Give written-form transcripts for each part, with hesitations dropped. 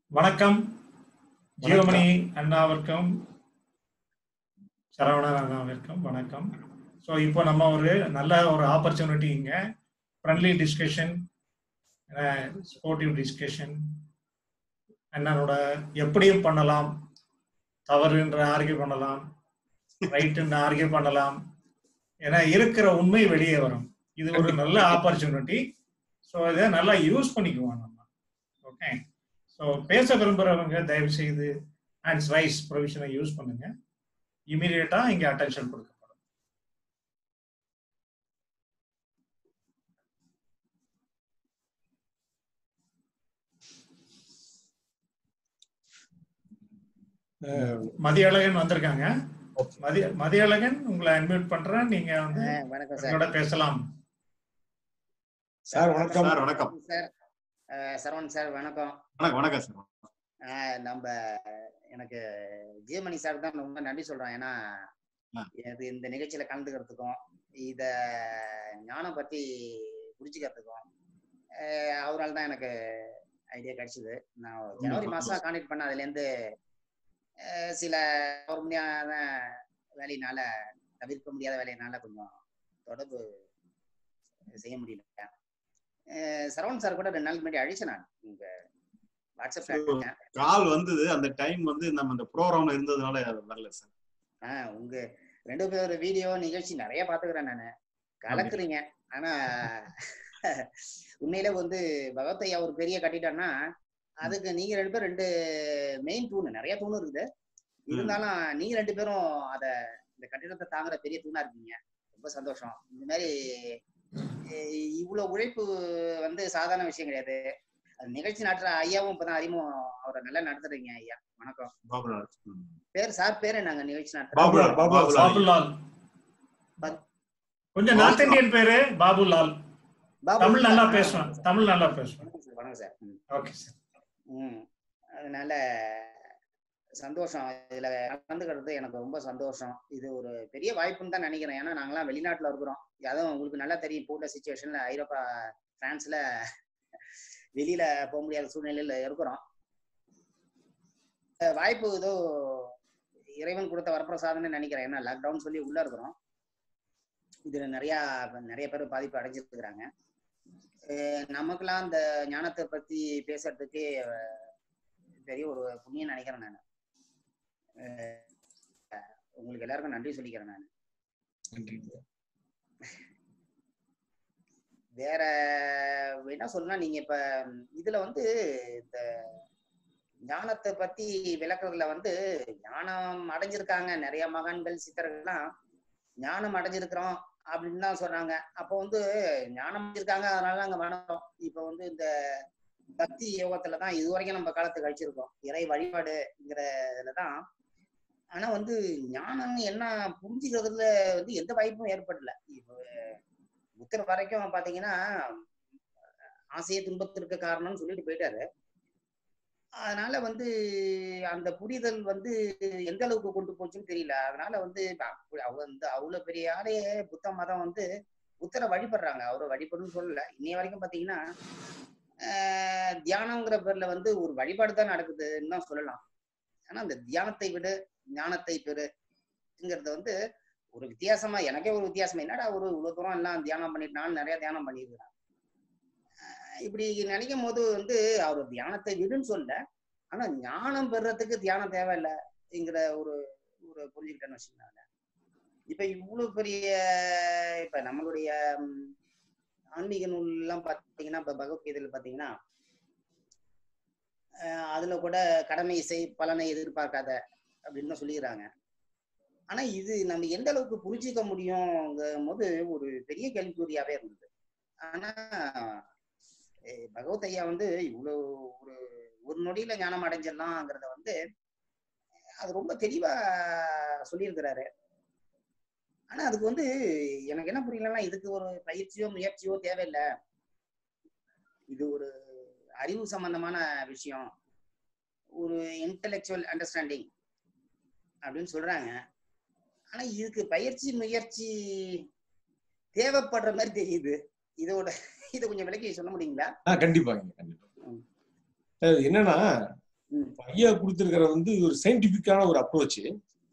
வணக்கம் ஜீவமணி வணக்கம். அண்ணாவிற்கும் சரவணன் அண்ணாவிற்கும் வணக்கம். ஸோ இப்போ நம்ம ஒரு நல்ல ஒரு ஆப்பர்ச்சுனிட்டி இங்கே ஃப்ரெண்ட்லி டிஸ்கஷன், ஸ்போர்ட்டிவ் டிஸ்கஷன், அண்ணனோட எப்படியும் பண்ணலாம், தவறுன்ற ஆர்கியூ பண்ணலாம், ரைட்டுன்னு ஆர்கியூ பண்ணலாம், ஏன்னா இருக்கிற உண்மை வெளியே வரும். இது ஒரு நல்ல ஆப்பர்ச்சுனிட்டி. ஸோ இதை நல்லா யூஸ் பண்ணிக்குவோம் நம்ம. ஓகே, ஸோ பேச விரும்புகிறவங்க தயவு செய்து ஹேண்ட்ஸ் ரைஸ் ப்ரொவிஷனை யூஸ் பண்ணுங்க. இமீடியட்டா இங்க அட்டென்ஷன் கொடுக்கப்படும். மதியழகன் வந்திருக்காங்க. மதியழகன் உங்களை அன்மியூட் பண்றேன். நீங்க வந்து என்னோட பேசலாம். சார் வணக்கம். சார் வணக்கம் சார். சரவணன் சார் வணக்கம். வணக்கம் சார். நம்ம எனக்கு ஜீவமணி சார் தான் ரொம்ப நன்றி சொல்றேன். ஏன்னா எனக்கு இந்த நிகழ்ச்சியில கலந்துக்கிறதுக்கும் இத ஞானம் பத்தி புரிஞ்சுக்கிறதுக்கும் அவரால் தான் எனக்கு ஐடியா கிடைச்சது. நான் ஜனவரி மாசம் கான்டாக்ட் பண்ண, அதுல இருந்து சில உண்மையான வேலையினால, தவிர்க்க முடியாத வேலையினால கொஞ்சம் தொடர்பு செய்ய முடியல. சரவணன் சார் கூட 2 நாளுக்கு முன்னாடி அழிச்சேன் நான் உங்க வாட்ஸ்அப்ல. கால் வந்தது, அந்த டைம் வந்து நம்ம இந்த ப்ரோக்ராம்ல இருந்ததுனால வரல சார். உங்க 2 பேர் வீடியோ நிகழ்ச்சி நிறைய பாத்துக்கிறேன் நானு. கலக்குறீங்க. ஆனா உண்மையில வந்து பகவத் ஐயா ஒரு பெரிய கட்டிட்டான்னா அதுக்கு நீங்க 2 பேரும் 2 மெயின் தூண், நிறைய தூண் இருக்குது. இருந்தாலும் நீங்க 2 பேரும் அத இந்த கட்டிடத்தை தாங்குற பெரிய தூணா இருக்கீங்க. ரொம்ப சந்தோஷம். இந்த மாதிரி இவ்வளவு உழைப்பு வந்து சாதாரண விஷயம் கிடையாது. நிகழ்ச்சி நடத்துற ஐயாவும் இப்பதான் அறிமுகம், அவரை நல்லா நடத்துறீங்க ஐயா. வணக்கம். சார் பேரு நாங்க நிகழ்ச்சி நடத்துறோம். பாபுலால். கொஞ்சம் நார்த் இந்தியன் பேரு பாபுலால். தமிழ் நல்லா பேசுவேன். வணக்கம் சார். Okay sir. அதனால சந்தோஷம், இதுல கலந்துக்கிறது எனக்கு ரொம்ப சந்தோஷம். இது ஒரு பெரிய வாய்ப்புன்னு தான் நினைக்கிறேன். ஏன்னா நாங்களாம் வெளிநாட்டுல இருக்கிறோம். அதுவும் உங்களுக்கு நல்லா தெரியும், போட்ட சிச்சுவேஷன்ல ஐரோப்பா, பிரான்ஸ்ல வெளியில போக முடியாத சூழ்நிலையில இருக்கிறோம். வாய்ப்பு ஏதோ இறைவன் கொடுத்த வரப்பிரசாதம்னு நினைக்கிறேன். ஏன்னா லாக்டவுன் சொல்லி உள்ள இருக்கிறோம். இதுல நிறைய பேர் பாதிப்பு அடைஞ்சிருக்கிறாங்க. நமக்கெல்லாம் இந்த ஞானத்தை பத்தி பேசுறதுக்கு பெரிய ஒரு புண்ணியம் நினைக்கிறேன் நான். உங்களுக்கு எல்லாருக்கும் நன்றி சொல்லிக்கிறேன் நான். வேற என்ன சொல்லணும்னா, நீங்க இப்ப இதுல வந்து இந்த ஞானத்தை பத்தி விளக்குறதுல வந்து ஞானம் அடைஞ்சிருக்காங்க நிறைய மகான்கள், சித்தர்கள்லாம் ஞானம் அடைஞ்சிருக்கிறோம் அப்படின்னு தான் சொல்றாங்க. அப்போ வந்து ஞானம் அடைஞ்சிருக்காங்க, அதனால நாங்க வணக்கம். இப்ப வந்து இந்த பக்தி யோகத்துலதான் இது வரைக்கும் நம்ம காலத்தை கழிச்சிருக்கோம், இறை வழிபாடுங்கிறதுலதான். ஆனா வந்து ஞானம் என்ன புரிஞ்சுக்கிறதுல வந்து எந்த வாய்ப்பும் ஏற்படல. இப்போ புத்தர் வரைக்கும் பாத்தீங்கன்னா ஆசைய துன்பத்திற்கு காரணம்னு சொல்லிட்டு போயிட்டாரு. அதனால வந்து அந்த புரிதல் வந்து எந்த அளவுக்கு கொண்டு போச்சுன்னு தெரியல. அதனால வந்து அவ்வளவு பெரிய ஆளையே புத்த மதம் வந்து புத்தரை வழிபடுறாங்க. அவரை வழிபடுன்னு சொல்லல. இன்னைய வரைக்கும் பாத்தீங்கன்னா தியானம்ங்கிற பேர்ல வந்து ஒரு வழிபாடு தான் நடக்குதுன்னு தான் சொல்லலாம். ஆனா அந்த தியானத்தை விட ஞானத்தை பெறுங்கிறது வந்து ஒரு வித்தியாசமா, எனக்கே ஒரு வித்தியாசமா, என்னடா ஒரு இவ்வளவு தூரம் எல்லாம் தியானம் பண்ணிட்டு, நான் நிறைய தியானம் பண்ணிருக்கிறேன். இப்படி நினைக்கும் போது வந்து அவர் தியானத்தை விடுன்னு சொல்ல, ஆனா ஞானம் பெறத்துக்கு தியானம் தேவையில்லைங்கிற ஒரு புரிஞ்சுக்கிட்டேன்னு வச்சுக்கோங்க. இப்ப இவ்வளவு பெரிய இப்ப நம்மளுடைய ஆன்மீக நூல் எல்லாம் பாத்தீங்கன்னா, இப்ப பகவத்கீதையில பாத்தீங்கன்னா அதுல கூட கடமை செய், பலனை எதிர்பார்க்காத அப்படின்னு சொல்லிக்கிறாங்க. ஆனா இது நம்ம எந்த அளவுக்கு புரிஞ்சுக்க முடியுங்கும் போது ஒரு பெரிய கேள்விக்குறியாவே இருந்தது. ஆனா பகவத் ஐயா வந்து இவ்வளவு ஒரு நொடியில ஞானம் அடைஞ்சிடலாம்ங்கிறத வந்து அது ரொம்ப தெளிவா சொல்லியிருக்கிறாரு. ஆனா அதுக்கு வந்து எனக்கு என்ன புரியலன்னா, இதுக்கு ஒரு பயிற்சியோ முயற்சியோ தேவையில்லை, இது ஒரு அறிவு சம்பந்தமான விஷயம், ஒரு இன்டெலெக்சுவல் அண்டர்ஸ்டாண்டிங் அப்படின்னு சொல்றாங்க. ஆனா இதுக்கு பயிற்சி முயற்சி தேவைப்படுற மாதிரி தெரியுது. இதை கொஞ்சம் விளக்கி சொல்ல முடியுங்களா? கண்டிப்பாங்க. என்னன்னா ஐயா கொடுத்திருக்கிற வந்து ஒரு சயின்டிபிக்கான ஒரு அப்ரோச்.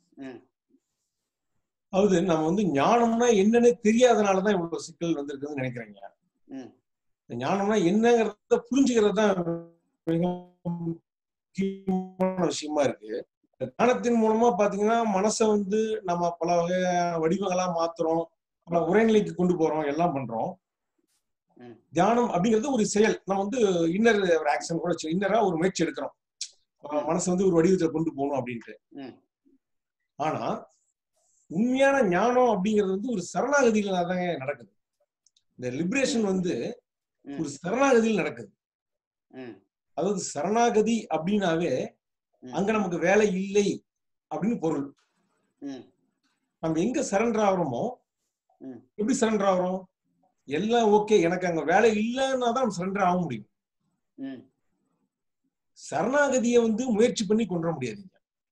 அதாவது நம்ம வந்து ஞானம்னா என்னன்னு தெரியாதனாலதான் இவ்வளவு சிக்கல் வந்திருக்குன்னு நினைக்கிறேங்க. ஞானம்னா என்னங்கிறத புரிஞ்சுக்கிறது தான் மிக முக்கியமான விஷயமா இருக்கு. ஞானத்தின் மூலமா பாத்தீங்கன்னா மனசை வந்து நம்ம பல வகையான வடிவங்களா மாத்துறோம், பல உரைநிலைக்கு கொண்டு போறோம், எல்லாம் பண்றோம். தியானம் அப்படிங்கிறது ஒரு செயல். நம்ம வந்து இன்னர் ஒரு ஆக்ஷன் கூட இன்னரா ஒரு முயற்சி எடுக்கிறோம், மனசை வந்து ஒரு வடிவத்தை கொண்டு போகணும் அப்படின்ட்டு. ஆனா உண்மையான ஞானம் அப்படிங்கிறது வந்து ஒரு சரணாகதியில தாங்க நடக்குது. இந்த லிபரேஷன் வந்து ஒரு சரணாகதியில் நடக்குது. அதாவது சரணாகதி அப்படின்னாவே அங்க நமக்கு வேலை இல்லை அப்படின்னு பொருள். நம்ம எங்க சரண்டர் ஆகிறோமோ, எப்படி சரண்டர் ஆகிறோம்? எல்லாம் ஓகே, எனக்கு அங்க வேலை இல்லைன்னா தான் சரண்டர் ஆக முடியும். சரணாகதியை வந்து முயற்சி பண்ணி கொண்டு வர முடியாதுங்க.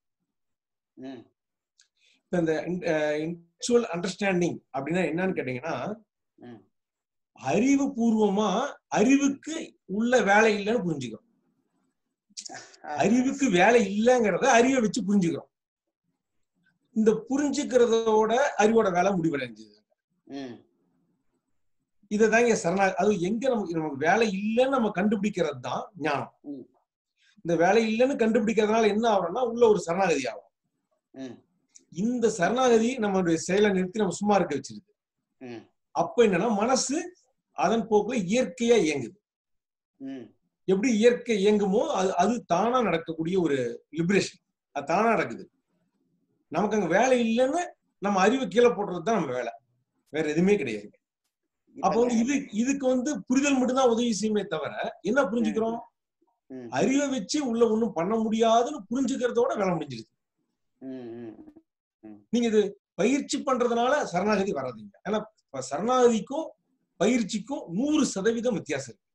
இப்ப இந்த இன்டெலெக்சுவல் அண்டர்ஸ்டாண்டிங் அப்படின்னா என்னன்னு கேட்டீங்கன்னா, அறிவு பூர்வமா அறிவுக்கு உள்ள வேலை இல்லைன்னு புரிஞ்சுக்கிறோம். அறிவுக்கு வேலை இல்லைங்கிறத அறிவை வச்சு புரிஞ்சுக்கிறோம். இந்த புரிஞ்சுக்கிறதோட அறிவோட வேலை முடிவடைஞ்சது. இதுதாங்க சரணா. அது எங்க நமக்கு வேலை இல்லைன்னு நம்ம கண்டுபிடிக்கிறது தான் ஞானம். இந்த வேலை இல்லைன்னு கண்டுபிடிக்கிறதுனால என்ன ஆகும்னா உள்ள ஒரு சரணாகதி ஆகும். இந்த சரணாகதி நம்மளுடைய செயலை நிறுத்தி நம்ம சும்மா இருக்க வச்சிருது. அப்ப என்னன்னா மனசு அதன் போக்குல இயற்கையா இயங்குது. எப்படி இயற்கை இயங்குமோ அது தானா நடக்கக்கூடிய ஒரு லிபரேஷன். அது தானா நடக்குது. நமக்கு அங்க வேலை இல்லைன்னு நம்ம அறிவு கீழே போடுறதுதான் நம்ம வேலை, வேற எதுவுமே கிடையாது. அப்ப வந்து இதுக்கு வந்து புரிதல் மட்டும்தான் உதவி செய்யுமே தவிர என்ன புரிஞ்சுக்கிறோம்? அறிவை வச்சு உள்ள ஒண்ணும் பண்ண முடியாதுன்னு புரிஞ்சுக்கிறதோட வேலை முடிஞ்சிருது. நீங்க இது பயிற்சி பண்றதுனால சரணாகதி வராதுங்க. ஏன்னா சரணாகதிக்கும் பயிற்சிக்கும் 100% வித்தியாசம் இருக்கு.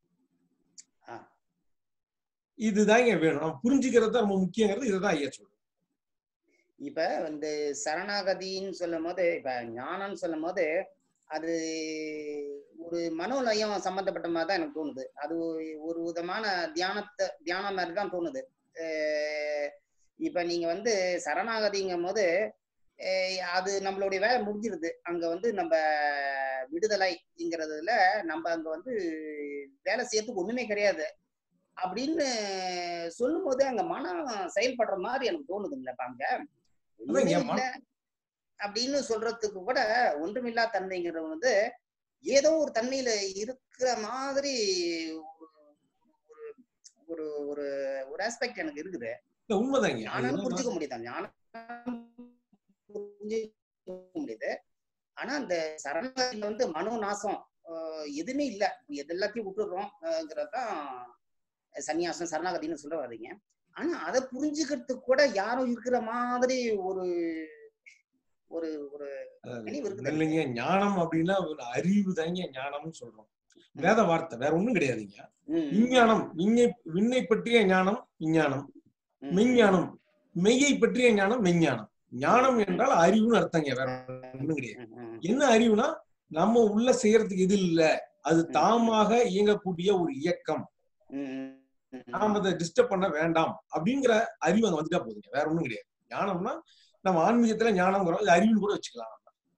இதுதான் வேணும், நம்ம புரிஞ்சுக்கிறது தான் ரொம்ப முக்கியங்கிறது. இதுதான் ஐயா சொல்றேன். இப்ப வந்து சரணாகதின்னு சொல்லும் போது, இப்ப ஞானம்னு சொல்லும் போது அது ஒரு மனோலயம் சம்பந்தப்பட்ட மாதிரி தான் எனக்கு தோணுது. அது ஒரு விதமான தியானம் மாதிரி தான் தோணுது. இப்ப நீங்க வந்து சரணாகதிங்கும் போது அது நம்மளுடைய வேலை முடிஞ்சிருது. அங்க வந்து நம்ம விடுதலைங்கிறதுல நம்ம அங்க வந்து வேலை செய்யறதுக்கு ஒண்ணுமே கிடையாது அப்படின்னு சொல்லும் போது அங்க மனம் செயல்படுற மாதிரி எனக்கு தோணுதுங்களா? அங்க ஒண்ணுமே இல்லை அப்படின்னு சொல்றதுக்கு கூட ஒன்றுமில்லா தன்மைங்கிறது வந்து ஏதோ ஒரு தன்மையில இருக்கிற மாதிரி ஒரு ஒரு ஒரு ஒரு ஆஸ்பெக்ட் எனக்கு இருக்குது. உண்மைதாங்க. ஞானம் புரிஞ்சுக்க முடியுது, ஞானம் புரிஞ்சுக்க முடியுது. ஆனா அந்த சரணாகதியில வந்து மனோ நாசம் எதுவுமே இல்லை, எது எல்லாத்தையும் விட்டுடுறோம்ங்கிறதுதான் சன்னியாசம் சரணாகதின்னு சொல்ல வர்றீங்க. ஆனா அதை புரிஞ்சுக்கிறதுக்கு கூட யாரும் இருக்கிற மாதிரி ஒரு ஒரு ஒரு இல்லைங்க. ஞானம் அப்படின்னா ஒரு அறிவு தாங்க ஞானம்னு சொல்றோம். வேத வார்த்தை, வேற ஒண்ணும் கிடையாதுங்க. விஞ்ஞானம், விண்ணை பற்றிய ஞானம் விஞ்ஞானம், மெஞ்ஞானம் மெய்யை பற்றிய ஞானம் மெஞ்ஞானம். ஞானம் என்றால் அறிவுன்னு அர்த்தங்க, வேற ஒண்ணும் கிடையாது. என்ன அறிவுனா நம்ம உள்ள செய்யறதுக்கு இது இல்ல, அது தாமாக இயங்கக்கூடிய ஒரு இயக்கம், நாம அதை டிஸ்டர்ப் பண்ண வேண்டாம் அப்படிங்கிற அறிவு அங்க வந்துட்டா போதுங்க, வேற ஒண்ணும் கிடையாது. ஞானம்னா நம்ம ஆன்மீகத்துல ஞானம்ங்கிறோம், இது அறிவுன்னு கூட வச்சுக்கலாம்.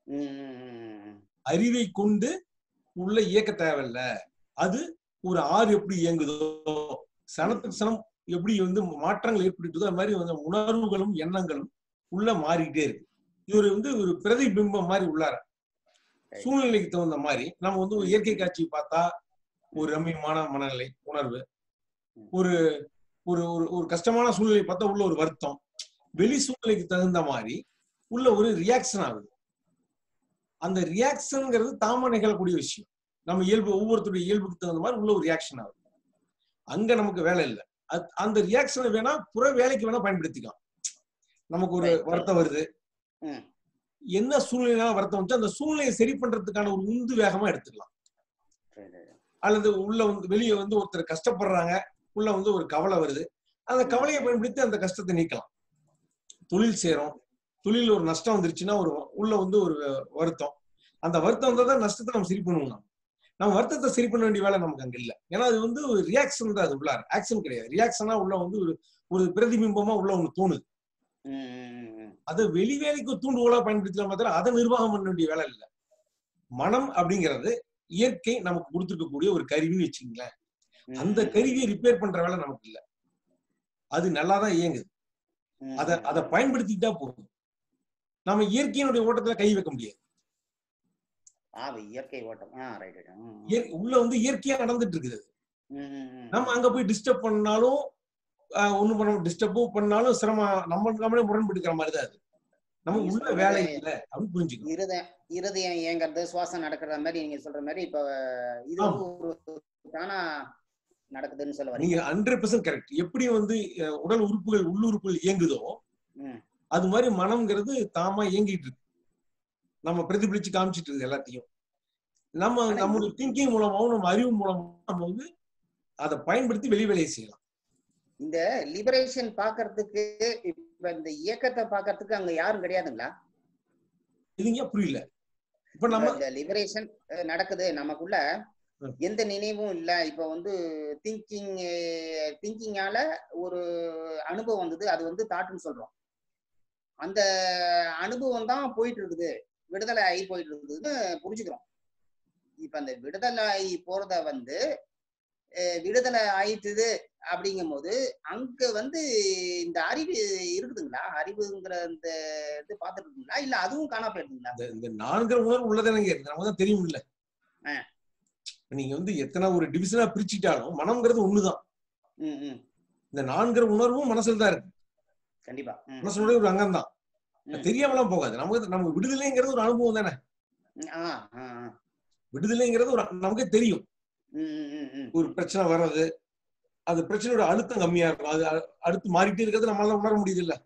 அறிவை கொண்டு உள்ள இயக்க தேவையில்ல. அது ஒரு ஆறு எப்படி இயங்குதோ, சனத்துக்கு சனம் எப்படி வந்து மாற்றங்கள் ஏற்படுத்துதோ அது மாதிரி வந்து உணர்வுகளும் எண்ணங்களும் உள்ள மாறிக்கிட்டே இருக்கு. இது வந்து ஒரு பிரதிபிம்பம் மாதிரி உள்ளார சூழ்நிலைக்கு தகுந்த மாதிரி நம்ம வந்து ஒரு இயற்கை காட்சி பார்த்தா ஒரு ரம்மியமான மனநிலை உணர்வு, ஒரு ஒரு ஒரு கஷ்டமான சூழ்நிலை பார்த்தா உள்ள ஒரு வருத்தம், வெளி சூழ்நிலைக்கு தகுந்த மாதிரி உள்ள ஒரு ரியாக்ஷன் ஆகுது. அந்த ரியாக்ஷன்ங்கிறது தாமா நிகழக்கூடிய விஷயம். நம்ம இயல்பு, ஒவ்வொருத்தருடைய இயல்புக்கு தகுந்த மாதிரி உள்ள ஒரு ரியாக்ஷன் ஆகுது. அங்க நமக்கு வேலை இல்லை. அந்த ரியாக்ஷனை வேணா புற வேலைக்கு வேணா பயன்படுத்திக்கலாம். நமக்கு ஒரு வருத்தம் வருது, என்ன சூழ்நிலையால வருத்தம் வந்துச்சு அந்த சூழ்நிலையை சரி பண்றதுக்கான ஒரு உந்து வேகமா எடுத்துக்கலாம். அல்லது உள்ள வந்து வெளியே வந்து ஒருத்தர் கஷ்டப்படுறாங்க, உள்ள வந்து ஒரு கவலை வருது, அந்த கவலையை பயன்படுத்தி அந்த கஷ்டத்தை நீக்கலாம். தொழில் செய்யறோம், தொழில் ஒரு நஷ்டம் வந்துருச்சுன்னா ஒரு உள்ள வந்து ஒரு வருத்தம், அந்த வருத்தம் வந்தா தான் நஷ்டத்தை நம்ம சரி பண்ணுவோம். நம்ம வருத்தத்தை சரி பண்ண வேண்டிய வேலை நமக்கு அங்க இல்ல. ஏன்னா அது வந்து ஒரு ரியாக்ஷன் தான், அது உள்ள ஆக்ஷன் கிடையாது. ரியாக்ஷனா உள்ள வந்து ஒரு பிரதிபிம்பமா உள்ள ஒண்ணு தோணுது. அதை வெளிவேலைக்கு தூண்டுகோலா பயன்படுத்தலாம், மாத்திரம் அதை நிர்வாகம் பண்ண வேண்டிய வேலை இல்லை. மனம் அப்படிங்கிறது இயற்கை நமக்கு கொடுத்துருக்கக்கூடிய ஒரு கருவின்னு வச்சுங்களேன். அந்த கருவியை ரிப்பேர் பண்ற வேலை நமக்கு இல்லை. அது நல்லாதான் இயங்குது. அதை பயன்படுத்திட்டா போதும். நம்ம இயற்கையினுடைய ஓட்டத்துல கை வைக்க முடியாது. இயற்கை ஓட்டம் உள்ள வந்து இயற்கையா நடந்துட்டு இருக்குது. நம்ம அங்க போய் டிஸ்டர்ப் பண்ணாலும் ஒண்ணும் பண்ண, டிஸ்டர்பும் பண்ணாலும் சிரமம், நம்மளே முரண்படுக்கிற மாதிரிதான் அது. நமக்கு உள்ள வேலை இல்லை அப்படின்னு புரிஞ்சுக்கணும். இருதயம் இயங்குறது, சுவாசம் நடக்கிற மாதிரி நீங்க சொல்ற மாதிரி இப்ப இது தானா நடக்குதுன்னு சொல்ல வரீங்க. நீங்க 100% கரெக்ட். எப்படி வந்து உடல் உறுப்புகள் உள்ளுறுப்புகள் இயங்குதோ அது மாதிரி மனம்ங்கிறது தாமா இயங்கிட்டு இருக்கு. நம்ம பிரதிபலிச்சு காமிச்சிட்டு இருக்கு எல்லாத்தையும். நம்ம நம்மளுடைய திங்கிங் மூலமாவும் நம்ம அறிவு மூலமாவும் நம்ம வந்து அதை பயன்படுத்தி வெளி வேலையை செய்யலாம். இந்த லிபரேஷன் பாக்குறதுக்கு, இப்ப இந்த இயக்கத்தை பாக்குறதுக்கு அங்க யாரும் கிடையாதுங்களா? இதுங்க புரியல. இப்ப நம்ம இந்த லிபரேஷன் நடக்குது, நமக்குள்ள எந்த நினைவும் இல்ல. இப்ப வந்து திங்கிங்கால ஒரு அனுபவம் வந்தது, அது வந்து தாட்டுன்னு சொல்றோம். அந்த அனுபவம் தான் போயிட்டு இருக்குது, விடுதலை ஆகி போயிட்டு இருக்குதுன்னு புரிஞ்சுக்கிறோம். இப்ப அந்த விடுதலை ஆகி போறத வந்து விடுதலை ஆயிட்டுது அப்படிங்கும் போது அங்க வந்து இந்த அறிவு இருக்குதுங்களா? அறிவுங்கிற இந்த இது பாத்துட்டு இருக்குங்களா, இல்ல அதுவும் காணா போயிடுதுங்களா? இந்த நான்கிற உணர்வு உள்ளதானங்க இருக்கு, நமக்குதான் தெரியும் இல்ல. நீங்க வந்து எத்தனை ஒரு டிவிஷனா பிரிச்சுட்டாலும் மனம்ங்கிறது ஒண்ணுதான். இந்த நான்கிற உணர்வும் மனசுல தான் இருக்கு. கண்டிப்பா மனசுடைய ஒரு அங்கம் தான், தெரியாமலாம் போகாது. நமக்கு விடுதலைங்கிறது ஒரு அனுபவம் தானே. விடுதலைங்கிறது ஒரு நமக்கே தெரியும். ஒரு பிரச்சனை வர்றது, அது பிரச்சனையோட அழுத்தம் கம்மியா இருக்கும், அது அடுத்து மாறிட்டே இருக்கிறது நம்மளால உணர முடியுது இல்ல.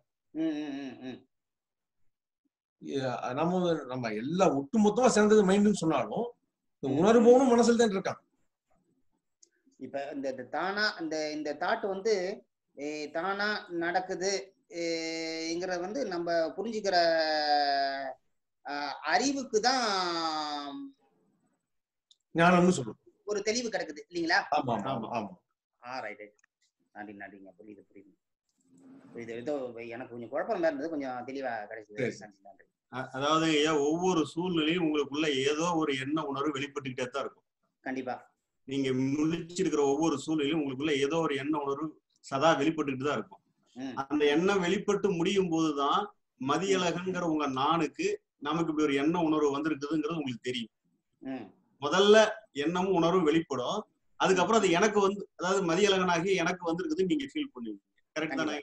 நம்ம எல்லாம் ஒட்டு மொத்தமா சேர்ந்தது மைண்டுன்னு சொன்னாலும் உணர்வோனும் மனசுல தான் இருக்கான். இப்ப இந்த தானா இந்த தாட் வந்து தானா நடக்குது வந்து நம்ம புரிஞ்சுக்கிற அறிவுக்கு தான் ஞானம்னு சொல்லுவோம். ஒரு தெளிவு கிடைக்குது இல்லீங்களா? ஆமா ஆமா ஆமா. ரைட். நன்றிங்க. புரியுது. ஏதோ எனக்கு கொஞ்சம் குழப்பமா இருந்தது, கொஞ்சம் தெளிவா கிடைச்சது. அதாவது ஒவ்வொரு சூழ்நிலையும் உங்களுக்குள்ள ஏதோ ஒரு எண்ண உணர்வு வெளிப்பட்டுக்கிட்டே தான் இருக்கும். கண்டிப்பா. நீங்க முடிச்சிருக்கிற ஒவ்வொரு சூழ்நிலையும் உங்களுக்குள்ள ஏதோ ஒரு எண்ண உணர்வு சதா வெளிப்பட்டுக்கிட்டு தான் இருக்கும். அந்த எண்ணம் வெளிப்பட்டு முடியும் போதுதான் மதியழகன்கிற உங்க நானுக்கு நமக்கு இப்படி ஒரு எண்ண உணர்வு வந்திருக்குதுங்கிறது உங்களுக்கு தெரியும். முதல்ல எண்ணமும் உணர்வும் வெளிப்படும், அதுக்கப்புறம் அது எனக்கு வந்து, அதாவது மதியழகனாகி எனக்கு வந்திருக்குதுன்னு நீங்க ஃபீல் பண்ணுவீங்க. கரெக்ட் தானே?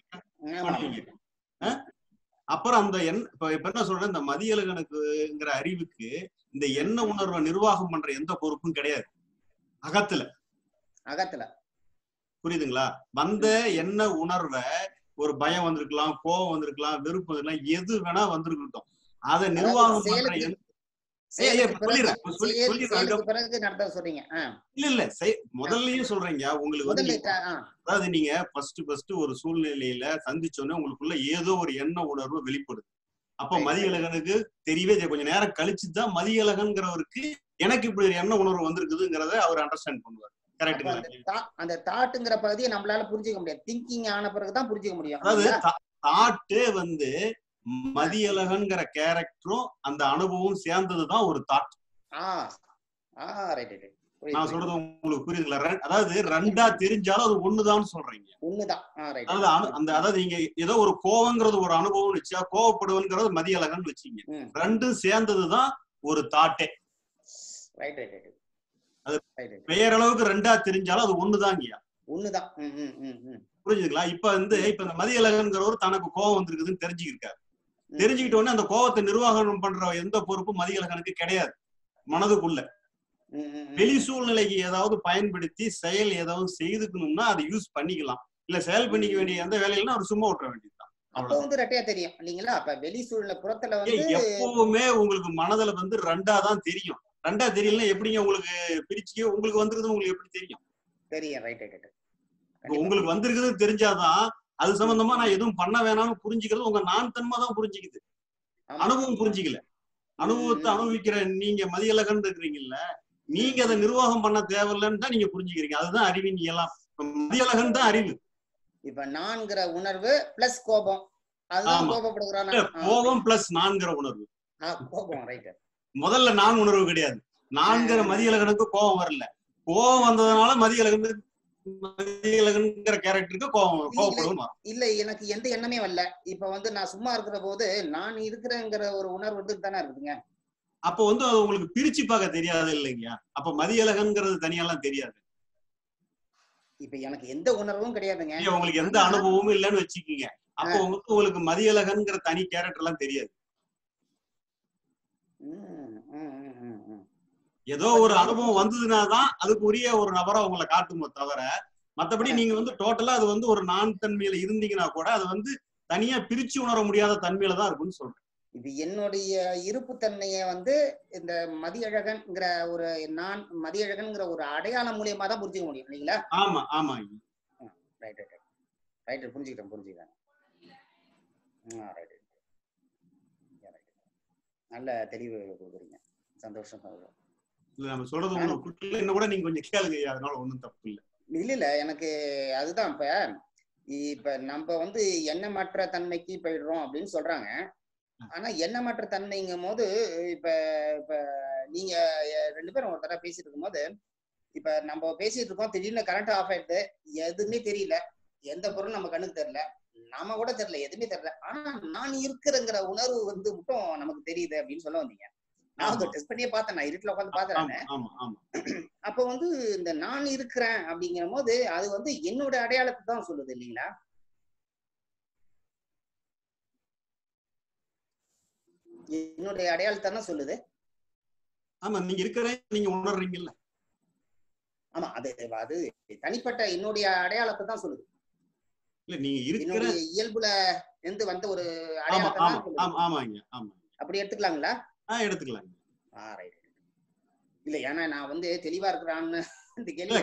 அப்புறம் அந்த இப்ப என்ன சொல்றேன், இந்த மதியழகனுக்குங்கிற அறிவுக்கு இந்த எண்ண உணர்வை நிர்வாகம் பண்ற எந்த பொறுப்பும் கிடையாது அகத்துல. புரியுதுங்களா? வந்த எண்ண உணர்வை, ஒரு பயம் வந்திருக்கலாம், கோபம் வந்திருக்கலாம், வெறுப்பு வந்திருக்கலாம், எது வேணா வந்திருக்கட்டும், அதை நிர்வாகம் பண்ற முதல்லயும் சொல்றீங்க. உங்களுக்கு வந்து அதாவது நீங்க ஃபர்ஸ்ட் ஒரு சூழ்நிலையில சந்திச்சோன்னே உங்களுக்குள்ள ஏதோ ஒரு எண்ண உணர்வு வெளிப்படுது. அப்ப மதியழகனுக்கு தெரியவே கொஞ்சம் நேரம் கழிச்சுதான் மதியழகன்கிறவருக்கு எனக்கு இப்படி ஒரு எண்ண உணர்வு வந்திருக்குதுங்கிறத அவர் அண்டர்ஸ்டாண்ட் பண்ணுவார். கரெக்ட்டுங்களா? அந்த தாட்டுங்கிற பகுதியை நம்மளால புரிஞ்சுக்க முடியாது, திங்கிங் ஆன பிறகுதான் புரிஞ்சுக்க முடியும். அதாவது தாட்டு வந்து மதியழகன்கிற கேரக்டரும் அந்த அனுபவம் சேர்ந்ததுதான் ஒரு தாட். நான் சொல்றது உங்களுக்கு புரியுதுங்களா? அதாவது ரெண்டா தெரிஞ்சாலும் அது ஒண்ணுதான் சொல்றீங்க. அதாவது நீங்க ஏதோ ஒரு கோவங்கிறது ஒரு அனுபவம் வச்சா, கோவப்படுவன்கிறது மதியழகன் வச்சீங்க, ரெண்டும் சேர்ந்ததுதான் ஒரு தாட்டே. அது பெயரளவுக்கு ரெண்டா தெரிஞ்சாலும் அது ஒண்ணுதாங்கய்யா. புரிஞ்சுதுங்களா? இப்ப இந்த மதியழகன்கிறவர் தனக்கு கோவம் வந்திருக்குதுன்னு தெரிஞ்சுக்கிருக்காரு. தெரிஞ்சுக்கிட்ட உடனே அந்த கோவத்தை நிர்வாகம் பண்ற எந்த பொறுப்பும் மதியழகனுக்கு கிடையாது. மனதுக்குள்ள வெளி சூழ்நிலைக்கு ஏதாவது பயன்படுத்தி செயல் ஏதாவது செய்துக்கணும்னா அதை யூஸ் பண்ணிக்கலாம், இல்ல செயல் பண்ணிக்க வேண்டிய எந்த வேலையிலும் அவர் சும்மா விட்டுற வேண்டியதுதான். எப்பவுமே உங்களுக்கு மனதுல வந்து ரெண்டா தான் தெரியும். ரெண்டா தெரியலன்னா எப்படிங்க உங்களுக்கு பிரிச்சு உங்களுக்கு வந்திருக்குது உங்களுக்கு எப்படி தெரியும்? உங்களுக்கு வந்திருக்குது தெரிஞ்சாதான் அது சம்பந்தமா நான் எதுவும் பண்ண வேணாம்னு புரிஞ்சுக்கிறது உங்க நான் தன்மை தான் புரிஞ்சுக்குது, அனுபவம் புரிஞ்சுக்கல. அனுபவத்தை அனுபவிக்கிற நீங்க மதியழகன் இருக்கிறீங்கல்ல, நீங்க அதை நிர்வாகம் பண்ண தேவையில்லைன்னு தான் நீங்க புரிஞ்சுக்கிறீங்க. அதுதான் அறிவின் இயலாம். மதியழகன் தான் அறிவு. இப்ப நான்கிற உணர்வு பிளஸ் கோபம், அதுதான் கோபப்படுகிறான். கோபம் பிளஸ் நான்கிற உணர்வு. கோபம் ரைட். முதல்ல நான் உணர்வு கிடையாது. நான்கிற மதியழகனுக்கு கோபம் வரல. கோபம் வந்ததுனால மதியழகன்ங்கிற கேரக்டருக்கு கோபப்படுவோம். இல்ல, எனக்கு எந்த எண்ணமே வரல. இப்ப வந்து நான் சும்மா இருக்கிற போது நான் இருக்கிறேங்கிற ஒரு உணர்வு வந்து தானே இருக்குங்க. அப்ப வந்து அது உங்களுக்கு பிரிச்சு பார்க்க தெரியாது இல்லைங்க. அப்ப மதியழகன்ங்கிறது தனியெல்லாம் தெரியாது. இப்ப எனக்கு எந்த உணர்வும் கிடையாதுங்க. உங்களுக்கு எந்த அனுபவமும் இல்லைன்னு வச்சுக்கீங்க. அப்ப உங்களுக்கு மதியழகன்ங்கிற தனி கேரக்டர் எல்லாம் தெரியாது. ஏதோ ஒரு அனுபவம் வந்ததுனாதான் அதுக்கு உரிய ஒரு நபரை உங்களை காட்டுமோ தவிர, மத்தபடி நீங்க வந்து டோட்டலா அது வந்து ஒரு நான் தன்மையில இருந்தீங்கன்னா கூட அது வந்து தனியா பிரிச்சு உணர முடியாத தன்மையில தான் இருக்குன்னு சொல்றேன். இது என்னுடைய இருப்பு தன்மையை வந்து இந்த மதியழகன்ங்கிற ஒரு நான் மதியழகன்ங்கிற ஒரு அடையாளம் மூலியமா தான் புரிஞ்சுக்க முடியும் இல்லைங்களா? ஆமா ஆமா. ரைட் ரைட் ரைட் புரிஞ்சுக்கிட்டேன். ரைட். நல்ல தெளிவு கொடுக்குறீங்க, சந்தோஷம். இல்ல நம்ம சொல்றது உங்களுக்கு என்ன கூட நீங்க கொஞ்சம் கேளுங்க, அதனால ஒண்ணும் தப்பு இல்லை. இல்ல எனக்கு அதுதான் இப்ப நம்ம வந்து எண்ணமற்ற தன்மைக்கு போயிடுறோம் அப்படின்னு சொல்றாங்க. ஆனா எண்ணமற்ற தன்மைங்கும் போது இப்ப இப்ப நீங்க 2 பேரும் ஒரு தடவை பேசிட்டு இருக்கும் போது, இப்ப நம்ம பேசிட்டு இருக்கோம், திடீர்னு கரண்ட் ஆஃப் ஆயிடுது, எதுவுமே தெரியல, எந்த பொருளும் நம்ம கண்ணுக்கு தெரியல, நாம கூட தெரியல, எதுவுமே தெரியல. ஆனா நான் இருக்கிறங்கிற உணர்வு வந்து மட்டும் நமக்கு தெரியுது அப்படின்னு சொல்ல வந்தீங்க. நான் டெஸ்ட் பண்ணியே பார்த்தேன், நான் இருட்டுல உட்காந்து பாத்துறேன். அப்ப வந்து இந்த நான் இருக்கிறேன் அப்படிங்கிற போது அது வந்து என்னோட அடையாளத்தை தான் சொல்லுது இல்லைங்களா? என்னுடைய அடையாளத்தை தான் சொல்லுது. ஆமா, நீங்க இருக்கிறேன், நீங்க உணர்றீங்கல்ல. ஆமா, அது அது தனிப்பட்ட என்னுடைய அடையாளத்தை தான் சொல்லுது. இல்ல நீங்க இருக்கிற இயல்புல இருந்து வந்த ஒரு அடையாளத்தை தான் சொல்லுது. ஆமாங்க, ஆமா. அப்படி எடுத்துக்கலாங்களா? எடுத்துக்கலாம். ரைட். இல்ல ஏன்னா நான் வந்து தெளிவா இருக்கிறான்னு இந்த கேள்வி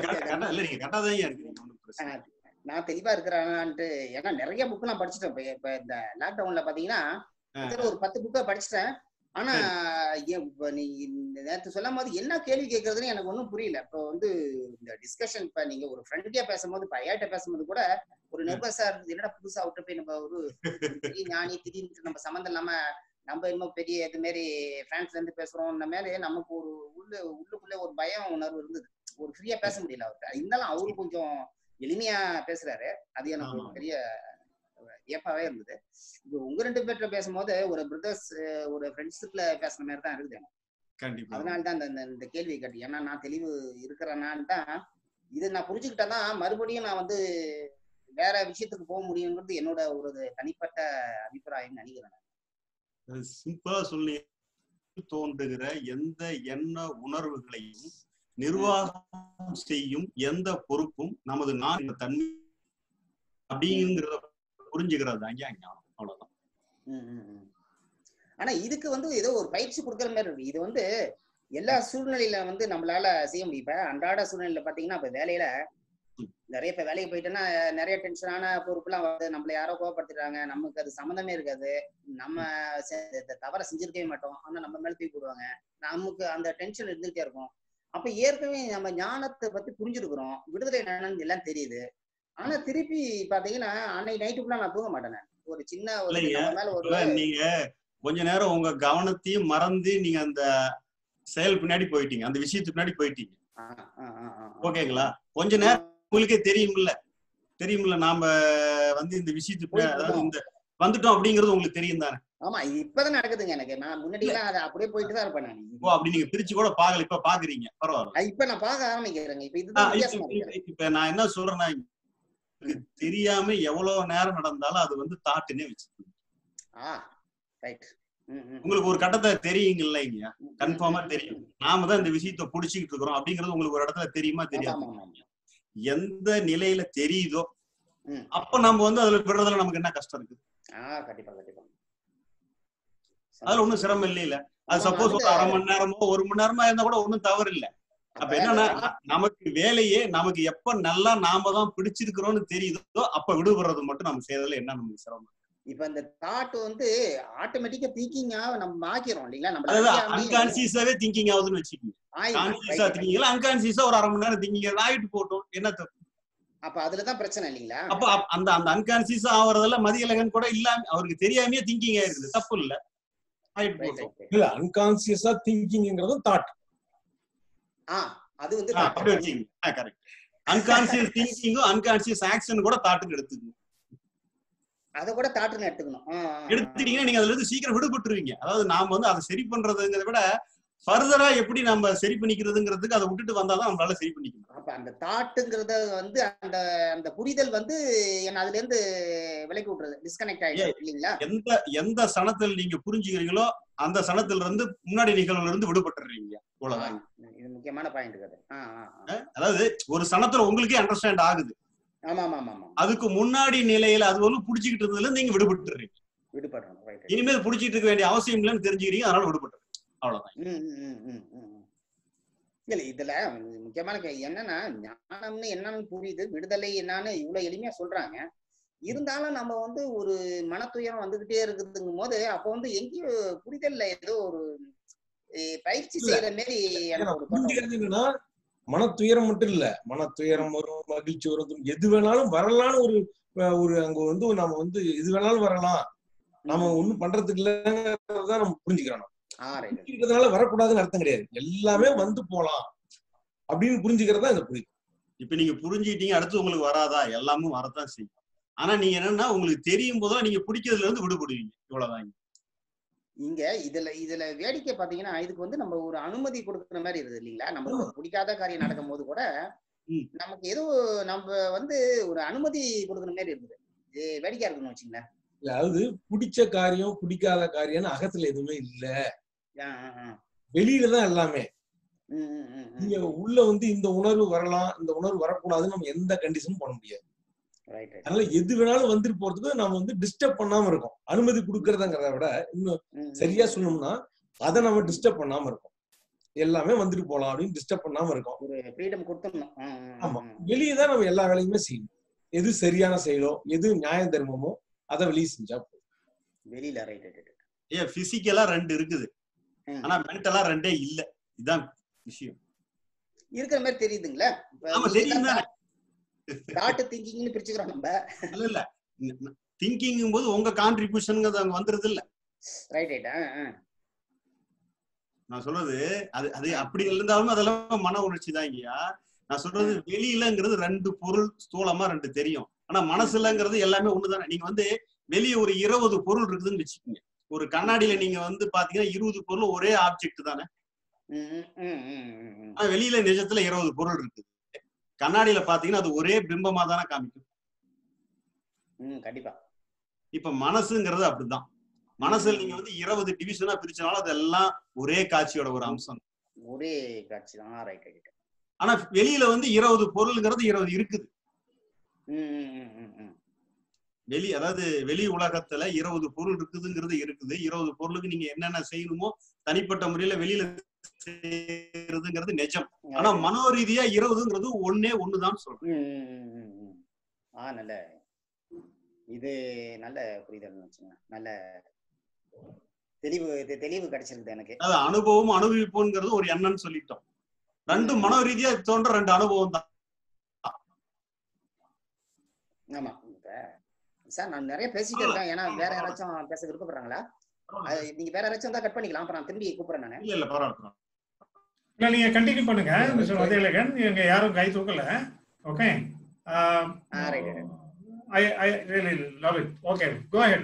நான் தெளிவா இருக்கிறான்ட்டு, ஏன்னா நிறைய புக் நான் படிச்சுட்டேன். இப்ப இந்த லாக்டவுன்ல பாத்தீங்கன்னா ஒரு 10 புக்கை படிச்சுட்டேன். ஆனா நீ நேற்று சொல்லும் போது என்ன கேள்வி கேட்கறதுன்னு எனக்கு ஒன்றும் புரியல. இப்போ வந்து இந்த டிஸ்கஷன் இப்ப நீங்க ஒரு ஃப்ரெண்ட்லியா பேசும்போது, இப்ப ஐயாட்ட பேசும்போது கூட ஒரு நெர்வஸா இருந்து, என்னடா புதுசா விட்டு போய் நம்ம ஒரு பெரிய ஞானி திடீர்னு நம்ம சம்மந்தம் இல்லாம நம்ம இன்னும் பெரிய இது மாரி பிரான்ஸ்ல இருந்து பேசுறோம், இந்த மாதிரி நமக்கு ஒரு உள்ளுக்குள்ளே ஒரு பயம் உணர்வு இருந்தது. ஒரு ஃப்ரீயா பேச முடியல அவர்கிட்ட. இருந்தாலும் அவரு கொஞ்சம் எளிமையா பேசுறாரு, அது எனக்கு ஒரு பெரிய வியப்பாவே இருந்தது. இப்போ உங்க 2 பேர்கிட்ட பேசும்போது ஒரு பிரதர்ஸ் ஒரு ஃப்ரெண்ட்ஷிப்ல பேசுற மாதிரி தான் இருக்குது எனக்கு. அதனாலதான் இந்த கேள்வி கேட்டு, ஏன்னா நான் தெளிவு இருக்கிறேன்னான்னு தான் இது நான் புரிஞ்சுக்கிட்டேன்னா மறுபடியும் நான் வந்து வேற விஷயத்துக்கு போக முடியுங்கிறது என்னோட ஒரு தனிப்பட்ட அபிப்பிராயம் நினைக்கிறேன். சிம்பிளா சொல்லி தோன்றுகிற எந்த எண்ண உணர்வுகளையும் நிர்வாகம் செய்யும் எந்த பொறுப்பும் நமது நான் தன்மை அப்படிங்கிறத புரிஞ்சுக்கிறது தான் ஞானம். அவ்வளவுதான். ஆனா இதுக்கு வந்து ஏதோ ஒரு பயிற்சி கொடுக்குற மாதிரி இருக்கு. இது வந்து எல்லா சூழ்நிலையில வந்து நம்மளால செய்ய முடியும். இப்ப அன்றாட சூழ்நிலையில பாத்தீங்கன்னா, இப்ப வேலையில நிறைய பேர் வேலைக்கு போயிட்டோன்னா நிறைய டென்ஷனான பொறுப்புலாம் வந்து நம்மள யாரோ கோவப்படுத்திடுறாங்க, நமக்கு அது சம்மந்தமே இருக்காது, நம்ம தவற செஞ்சிருக்கவே மாட்டோம், ஆனா நம்ம மேல தூக்கி போடுவாங்க, நமக்கு அந்த டென்ஷன் இருந்துகிட்டே இருக்கும். அப்ப ஏற்கனவே நம்ம ஞானத்தை பத்தி புரிஞ்சிருக்கிறோம், விடுதலை என்னன்னு எல்லாம் தெரியுது. ஆனா திருப்பி பாத்தீங்கன்னா அன்னைக்கு நைட்டுக்குள்ள நான் தூங்க மாட்டேன். ஒரு சின்ன நீங்க கொஞ்ச நேரம் உங்க கவனத்தையும் மறந்து நீங்க அந்த செயல் பின்னாடி போயிட்டீங்க, அந்த விஷயத்துக்கு பின்னாடி போயிட்டீங்க. ஓகேங்களா? கொஞ்ச நேரம் உங்களுக்கே தெரியும்ல நாம வந்து இந்த விஷயத்துக்கு அதாவது இந்த வந்துட்டோம் அப்படிங்கிறது உங்களுக்கு தெரியும் தானே? ஆமா, இப்பதான் நடக்குதுங்க எனக்கு. நான் முன்னாடி எல்லாம் அதை அப்படியே போயிட்டு தான் இருப்பேன் நான். அப்படி நீங்க பிரிச்சு கூட பாக்கல, இப்ப பாக்குறீங்க, பரவாயில்ல. இப்ப நான் பார்க்க ஆரம்பிக்கிறேங்க. இப்ப இதுதான் இப்ப நான் என்ன சொல்றேன்னா, தெரியாம எவ்வளவு நேரம் நடந்தாலும் அது வந்து தாட்டுன்னே வச்சுக்கோங்க. உங்களுக்கு ஒரு கட்டத்தை தெரியுங்க இல்லைங்க, கன்ஃபார்மா தெரியும். நாம தான் இந்த விஷயத்த புடிச்சுக்கிட்டு இருக்கிறோம் அப்படிங்கிறது உங்களுக்கு ஒரு இடத்துல தெரியுமா தெரியாது? எந்த நிலையில தெரியுதோ அப்ப நம்ம வந்து அதுல விடுறதுல நமக்கு என்ன கஷ்டம் இருக்கு? அதுல ஒண்ணும் சிரமம் இல்லையில. அது சப்போஸ் ஒரு அரை மணி நேரமோ 1 மணி நேரமா இருந்தா கூட ஒண்ணும் தவறு இல்லை. அப்ப என்னன்னா, நமக்கு வேலையே நமக்கு எப்ப நல்லா நாம தான் பிடிச்சிருக்கிறோம்னு தெரியுதோ அப்ப விடுபடுறது மட்டும் நம்ம செய்யறதுல என்ன நமக்கு சிரமம்? இப்ப இந்த தாட் வந்து ஆட்டோமேட்டிக்கா திங்கிங்கா நம்ம ஆக்கிறோம் இல்லைங்களா? நம்ம அதாவது அறியாமையே அன்கான்சியஸாவே திங்கிங் ஆகுதுன்னு வச்சுக்கோங்க. ஆயிடும். கான்சியஸா திங்கிங் அன்கான்சியஸா ஒரு 1/2 மணி நேரம் திங்கிங் ஆயிட்டு போட்டோம், என்ன தப்பு? அப்ப அதுலதான் பிரச்சனை இல்லைங்களா? அப்ப அந்த அந்த அன்கான்சியஸா ஆவறதெல்லாம் மதியழகன் கூட இல்லாம அவருக்கு தெரியாமயே திங்கிங் ஆயிருக்குது, தப்பு இல்ல, ஆயிட்டு போட்டோம். இல்ல அன்கான்சியஸா திங்கிங்ங்கிறது தாட். அது வந்து அப்படி வச்சுக்கோங்க, கரெக்ட். அன்கான்சியஸ் திங்கிங்கும் அன்கான்சியஸ் ஆக்ஷன் கூட தாட்டுன்னு எடுத்துக்கணும். அத கூட தாட்டுன்னு எடுத்துக்கணும். எடுத்துட்டீங்கன்னா நீங்க அதுல இருந்து சீக்கிரம் விடுபட்டுருவீங்க. அதாவது நாம வந்து அதை சரி பண்றதுங்கிறத விட ஃபர்தரா எப்படி நம்ம சரி பண்ணிக்கிறதுங்கிறதுக்கு அதை விட்டுட்டு வந்தாதான் நம்மளால சரி பண்ணிக்கணும். அப்ப அந்த தாட்டுங்கிறத வந்து அந்த அந்த புரிதல் வந்து என்ன அதுல இருந்து விலக்கி விட்டுறது, டிஸ்கனெக்ட் ஆயிடும் இல்லீங்களா? எந்த சனத்தில் நீங்க புரிஞ்சுக்கிறீங்களோ அந்த சனத்துல இருந்து முன்னாடி நிகழ்வுல இருந்து விடுபட்டுறீங்க. அவ்வளவுதான். இது முக்கியமான பாயிண்ட் அது. அதாவது ஒரு சனத்துல உங்களுக்கே அண்டர்ஸ்டாண்ட் ஆகுது. ஆமா ஆமா ஆமா. அதுக்கு முன்னாடி நிலையில அது வந்து புடிச்சுக்கிட்டு இருந்ததுல நீங்க விடுபட்டுறீங்க. விடுபடுறோம். இனிமேல் புடிச்சிட்டு இருக்க வேண்டிய அவசியம் இல்லைன்னு தெரிஞ்சுக்கிறீங்க, அதனால விடுபட்டுறீங்க. அவ்வளவுதான். இல்ல இதுல முக்கியமான என்னன்னா, ஞானம்னு என்னன்னு புரியுது, விடுதலை என்னன்னு இவ்வளவு எளிமையா சொல்றாங்க. இருந்தாலும் நம்ம வந்து ஒரு மனத்துயரம் வந்துகிட்டே இருக்குதுங்கும் போது அப்ப வந்து எங்கேயோ புரிதல்ல ஏதோ ஒரு பயிற்சி செய்யற மாதிரி புரிஞ்சுக்கிறது என்னன்னா, மனத்துயரம் மட்டும் இல்ல, மனத்துயரம் வரும், மகிழ்ச்சி வரும், எது வேணாலும் வரலான்னு ஒரு அங்க வந்து நம்ம வந்து எது வேணாலும் வரலாம், நாம ஒண்ணும் பண்றதுக்கு இல்லைங்கிறத நம்ம புரிஞ்சுக்கிறோம். புரிஞ்சுக்கிறதுனால வரக்கூடாதுன்னு அர்த்தம் கிடையாது, எல்லாமே வந்து போலாம் அப்படின்னு புரிஞ்சுக்கிறதா இந்த புரியுது. இப்ப நீங்க புரிஞ்சுக்கிட்டீங்க, அடுத்து உங்களுக்கு வராதா? எல்லாமும் வரத்தான் செய்யும். ஆனா நீங்க என்னன்னா, உங்களுக்கு தெரியும் போதுதான் நீங்க பிடிக்கிறதுல இருந்து விடுபடுவீங்க. இவ்வளவுதான். இங்க இதுல வேடிக்கை பாத்தீங்கன்னா, இதுக்கு வந்து நம்ம ஒரு அனுமதி கொடுக்குற மாதிரி இருக்குது இல்லீங்களா? நமக்கு பிடிக்காத காரியம் நடக்கும் போது கூட நமக்கு ஏதோ நம்ம வந்து ஒரு அனுமதி கொடுக்குற மாதிரி இருக்குது. வேடிக்கையா இருக்குன்னு வச்சுங்களேன். அதாவது பிடிச்ச காரியம் பிடிக்காத காரியம்னு அகத்துல எதுவுமே இல்ல, வெளியிலதான் எல்லாமே. நீங்க உள்ள வந்து இந்த உணர்வு வரலாம், இந்த உணர்வு வரக்கூடாதுன்னு நம்ம எந்த கண்டிஷனும் பண்ண முடியாது. அதனால எது வேணாலும் வந்துட்டு போறதுக்கு நம்ம வந்து டிஸ்டர்ப் பண்ணாம இருக்கோம். அனுமதி கொடுக்கறதுங்கிறத விட இன்னும் சரியா சொல்லணும்னா அதை நம்ம டிஸ்டர்ப் பண்ணாம இருக்கோம். எல்லாமே வந்துட்டு போலாம் அப்படின்னு டிஸ்டர்ப் பண்ணாம இருக்கோம். ஆமா, வெளியேதான் நம்ம எல்லா வேலையுமே செய்யணும். எது சரியான செயலோ, எது நியாய தர்மமோ அதை வெளியே செஞ்சா போதும். வெளியில பிசிக்கலா 2 இருக்குது, ஆனா மென்டலா 2 இல்ல. இதுதான் விஷயம். இருக்கிற மாதிரி தெரியுதுங்களா? ஆமா, தெரியும் தானே. தாட் திங்கிங்னு பிரிச்சுக்கிறோம் நம்ம. இல்ல திங்கிங் போது உங்க கான்ட்ரிபியூஷன்ங்கிறது அங்க வந்துருது இல்ல. ரைட். நான் சொல்றது அது அப்படி இருந்தாலும் அதெல்லாம் மன உணர்ச்சி தான் ஐயா. நான் சொல்றது வெளியிலங்கிறது 2 பொருள் ஸ்தூலமா 2 தெரியும், ஆனா மனசுலங்கிறது எல்லாமே ஒண்ணுதானே. நீங்க வந்து வெளியே ஒரு 20 பொருள் இருக்குதுன்னு வச்சுக்கோங்க. ஒரு கண்ணாடியில நீங்க வந்து பாத்தீங்கன்னா 20 பொருள் ஒரே ஆப்ஜெக்ட் தானே. ஆனா வெளியில நிஜத்துல 20 பொருள் இருக்குது. கண்ணாடியில பாத்தீங்கன்னா அது ஒரே பிம்பமா தானே காமிக்கும். கண்டிப்பா. இப்ப மனசுங்கிறது அப்படிதான். மனசுல நீங்க வந்து 20 டிவிஷனா பிரிச்சனால அதெல்லாம் ஒரே காட்சியோட ஒரு அம்சம், ஒரே காட்சி தான். ரைட். ஆனா வெளியில வந்து 20 பொருள்ங்கிறது 20 இருக்குது. அதாவது வெளி உலகத்துல 20 பொருள் இருக்குதுங்கிறது இருக்குது. 20 பொருளுக்கு நீங்க என்னென்ன செய்யணுமோ தனிப்பட்ட முறையில வெளியில செய்யறதுங்கிறது நிஜம். ஆனா மனோரீதியா 20ங்கிறது ஒண்ணுதான் சொல்றேன். நல்ல இது நல்ல புரிதல் வச்சுங்க. நல்ல தெளிவு கிடைச்சிருக்கு எனக்கு. அது அனுபவம் அனுபவிப்போங்கிறது ஒரு எண்ணம்னு சொல்லிட்டோம். 2 மனோரீதியா தோன்ற 2 அனுபவம் தான். ஆமா சார், நான் நிறைய பேசிட்டு இருக்கேன். ஏன்னா வேற யாராச்சும் பேச விருப்பப்படுறாங்களா? நீங்க வேற யாராச்சும் தான் கட் பண்ணிக்கலாம். அப்புறம் நான் திரும்பி கூப்பிடுறேன் நானு. இல்ல பரவாயில்ல. இல்ல நீங்க கண்டினியூ பண்ணுங்க மிஸ்டர் மதியழகன். நீங்க யாரும் கை தூக்கல. Okay. I really love it. Okay, go ahead.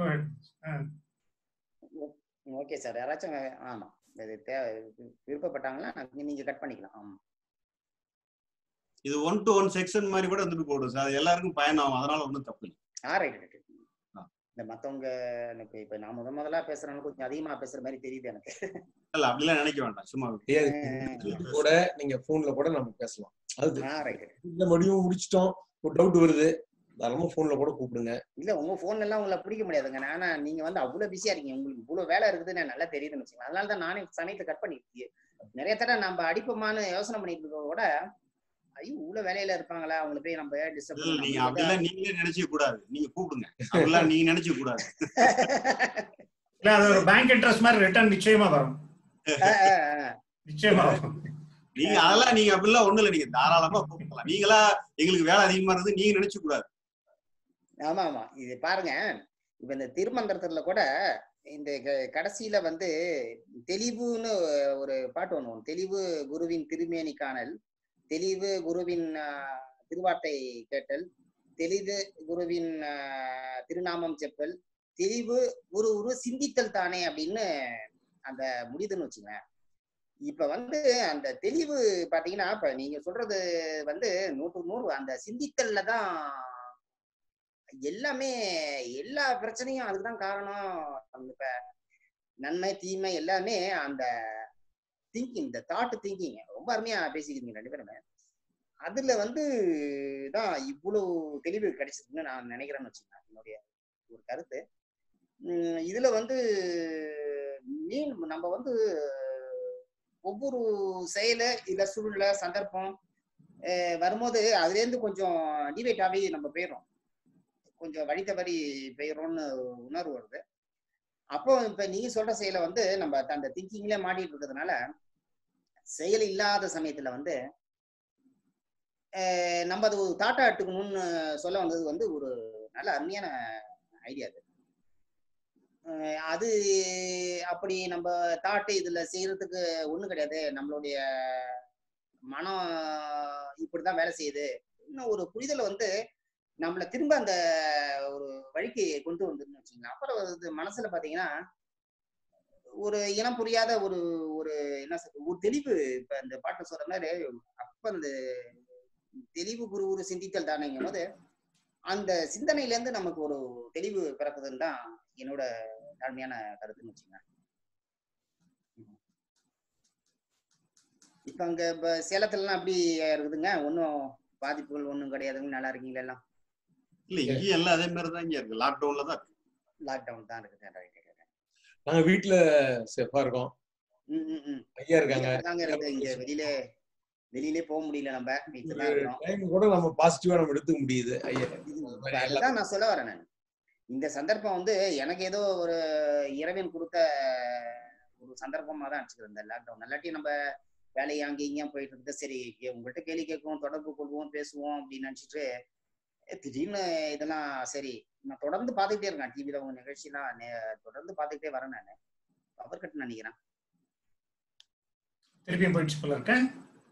Okay sir, யாராச்சும் ஆமா விருப்பப்பட்டாங்கன்னா நீங்க கட் பண்ணிக்கலாம். ஆமா, இது 1-to-1 செக்ஷன் மாதிரி கூட வந்துட்டு போடும் சார். எல்லாருக்கும் பயனாகும், அதனால ஒன்றும் தப்பு இல்லை. ரைட். இந்த மத்தவங்க எனக்கு இப்ப நான் முதல்ல பேசுறேன்னு கொஞ்சம் அதிகமா பேசுற மாதிரி தெரியுது எனக்கு. இல்ல அப்படிலாம் நினைக்க வேண்டாம், சும்மா கூட நீங்க போன்ல கூட நம்ம பேசலாம். அது இந்த முடிவும் முடிச்சிட்டோம், ஒரு டவுட் வருது, தாராளமா போன்ல கூட கூப்பிடுங்க. இல்ல உங்க போன்ல எல்லாம் உங்களை பிடிக்க முடியாதுங்க. ஆனா நீங்க வந்து அவ்வளவு பிஸியா இருக்கீங்க, உங்களுக்கு இவ்வளவு வேலை இருக்குதுன்னு நல்லா தெரியுதுன்னு வச்சுக்கோங்க. அதனாலதான் நானே சமயத்தை கட் பண்ணிருக்கீங்க. நிறைய தடவை நம்ம அடிப்பமான யோசனை பண்ணிட்டு இருக்க கூட ஐயோ இவ்வளவு வேலையில இருப்பாங்களா, அவங்களை போய் நம்ம டிஸ்டர்ப் பண்ண நீங்க நம்மளுக்கு அப்படிலாம் நீங்களே நினைச்சுக்க கூடாது. நீங்க கூப்பிடுங்க, அப்படிலாம் நீங்க நினைச்சுக்க கூடாது. இல்ல அது ஒரு பேங்க் இன்ட்ரெஸ்ட் மாதிரி ரிட்டர்ன் நிச்சயமா வரும், நிச்சயமா வரும். நீங்க அதெல்லாம் நீங்க அப்படிலாம் ஒண்ணு இல்ல, நீங்க தாராளமா கூப்பிடலாம். நீங்களா எங்களுக்கு வேலை அதிகமா இருந்து நீங்க நினைச்சுக்க கூடாது. ஆமா ஆமா, இது பாருங்க, இப்ப இந்த திருமந்திரத்துல கூட இந்த கடைசியில வந்து தெளிவுன்னு ஒரு பாட்டு ஒண்ணு வரும். தெளிவு குருவின் திருமேனி காணல், தெளிவு குருவின் திருவார்த்தை கேட்டல், தெளிவு குருவின் திருநாமம் செப்பல், தெளிவு குரு சிந்தித்தல் தானே அப்படின்னு அந்த முடிதுன்னு வச்சுங்க. இப்ப வந்து அந்த தெளிவு பாத்தீங்கன்னா, இப்ப நீங்க சொல்றது வந்து 100க்கு 100 அந்த சிந்தித்தல்ல தான் எல்லாமே, எல்லா பிரச்சனையும் அதுக்குதான் காரணம். இப்ப நன்மை தீமை எல்லாமே அந்த திங்கிங், இந்த தாட் திங்கிங் ரொம்ப அருமையா பேசிக்கிறீங்க ரெண்டு பேருமே. அதுல வந்து தான் இவ்வளவு தெளிவு கிடைச்சதுன்னு நான் நினைக்கிறேன்னு வச்சுக்கேன், என்னுடைய ஒரு கருத்து. இதுல வந்து நம்ம வந்து ஒவ்வொரு செயல இல்ல சூழ்நிலை சந்தர்ப்பம் வரும்போது அதுல இருந்து கொஞ்சம் டிவைட் ஆகி நம்ம போயிடும், கொஞ்சம் வழி தவறி போயிடும்னு உணர்வு வருது. அப்போ இப்ப நீங்க சொல்ற செயலை வந்து நம்ம அந்த திங்கிங்ல மாட்டிட்டு இருக்கிறதுனால செயல் இல்லாத சமயத்துல வந்து நம்ம அது ஒரு தாட்டா எடுத்துக்கணும்னு சொல்ல வந்தது வந்து ஒரு நல்ல அருமையான ஐடியா. அது அப்படி நம்ம தாட்டு இதுல செய்யறதுக்கு ஒண்ணும் கிடையாது, நம்மளுடைய மனம் இப்படிதான் வேலை செய்யுது இன்னும் ஒரு புரிதலை வந்து நம்மள திரும்ப அந்த ஒரு வழிக்கு கொண்டு வந்துருன்னு வச்சுக்கலாம். அப்புறம் மனசுல பாத்தீங்கன்னா ஒரு இனம் புரியாத ஒரு ஒரு என்ன சொல்றது, ஒரு தெளிவு. இப்ப இந்த பாட்டு சொல்ற மாதிரி அப்ப அந்த தெளிவு குரு சிந்தித்தல் தானேங்கும் போது அந்த சிந்தனையில இருந்து நமக்கு ஒரு தெளிவு பிறக்குதுன்னு தான் என்னோட தாழ்மையான கருத்துன்னு வச்சுங்க. இப்ப அங்க இப்ப சேலத்துல எல்லாம் அப்படி இருக்குதுங்க, ஒன்னும் பாதிப்புகள் ஒண்ணும் கிடையாதுங்க, நல்லா இருக்கீங்களா எல்லாம்? இல்ல இங்கேயும் எல்லாம் அதே மாதிரிதான் இங்க இருக்கு, லாக்டவுன்ல தான் இருக்கு. லாக்டவுன் தான் இருக்கு. நாங்க வீட்டுல சேஃபா இருக்கோம். ஐயா இருக்காங்க. இங்க வெளியிலே போக முடியல, நம்ம வீட்டுல தான் இருக்கிறோம். டைம் கூட நம்ம பாசிட்டிவா நம்ம எடுத்துக்க முடியுது. ஐயா அதுதான் நான் சொல்ல வரேன். நான் இந்த சந்தர்ப்பம் வந்து எனக்கு ஏதோ ஒரு இறைவன் கொடுத்த ஒரு சந்தர்ப்பமா தான் நினைச்சுக்கிறேன் இந்த லாக்டவுன். இல்லாட்டி நம்ம வேலையை அங்கே இங்கேயும் போயிட்டு இருக்கு, சரி உங்கள்கிட்ட கேள்வி கேட்குவோம், தொடர்பு கொள்வோம், பேசுவோம் அப்படின்னு நினைச்சிட்டு திடீர்னு இதெல்லாம் சரி நான் தொடர்ந்து பார்த்துக்கிட்டே இருக்கேன். டிவியில உங்க நிகழ்ச்சியெல்லாம் தொடர்ந்து பார்த்துக்கிட்டே வரேன். நான் பவர் கட் நினைக்கிறேன், திருப்பியும் போயிடுச்சு போல இருக்கேன்.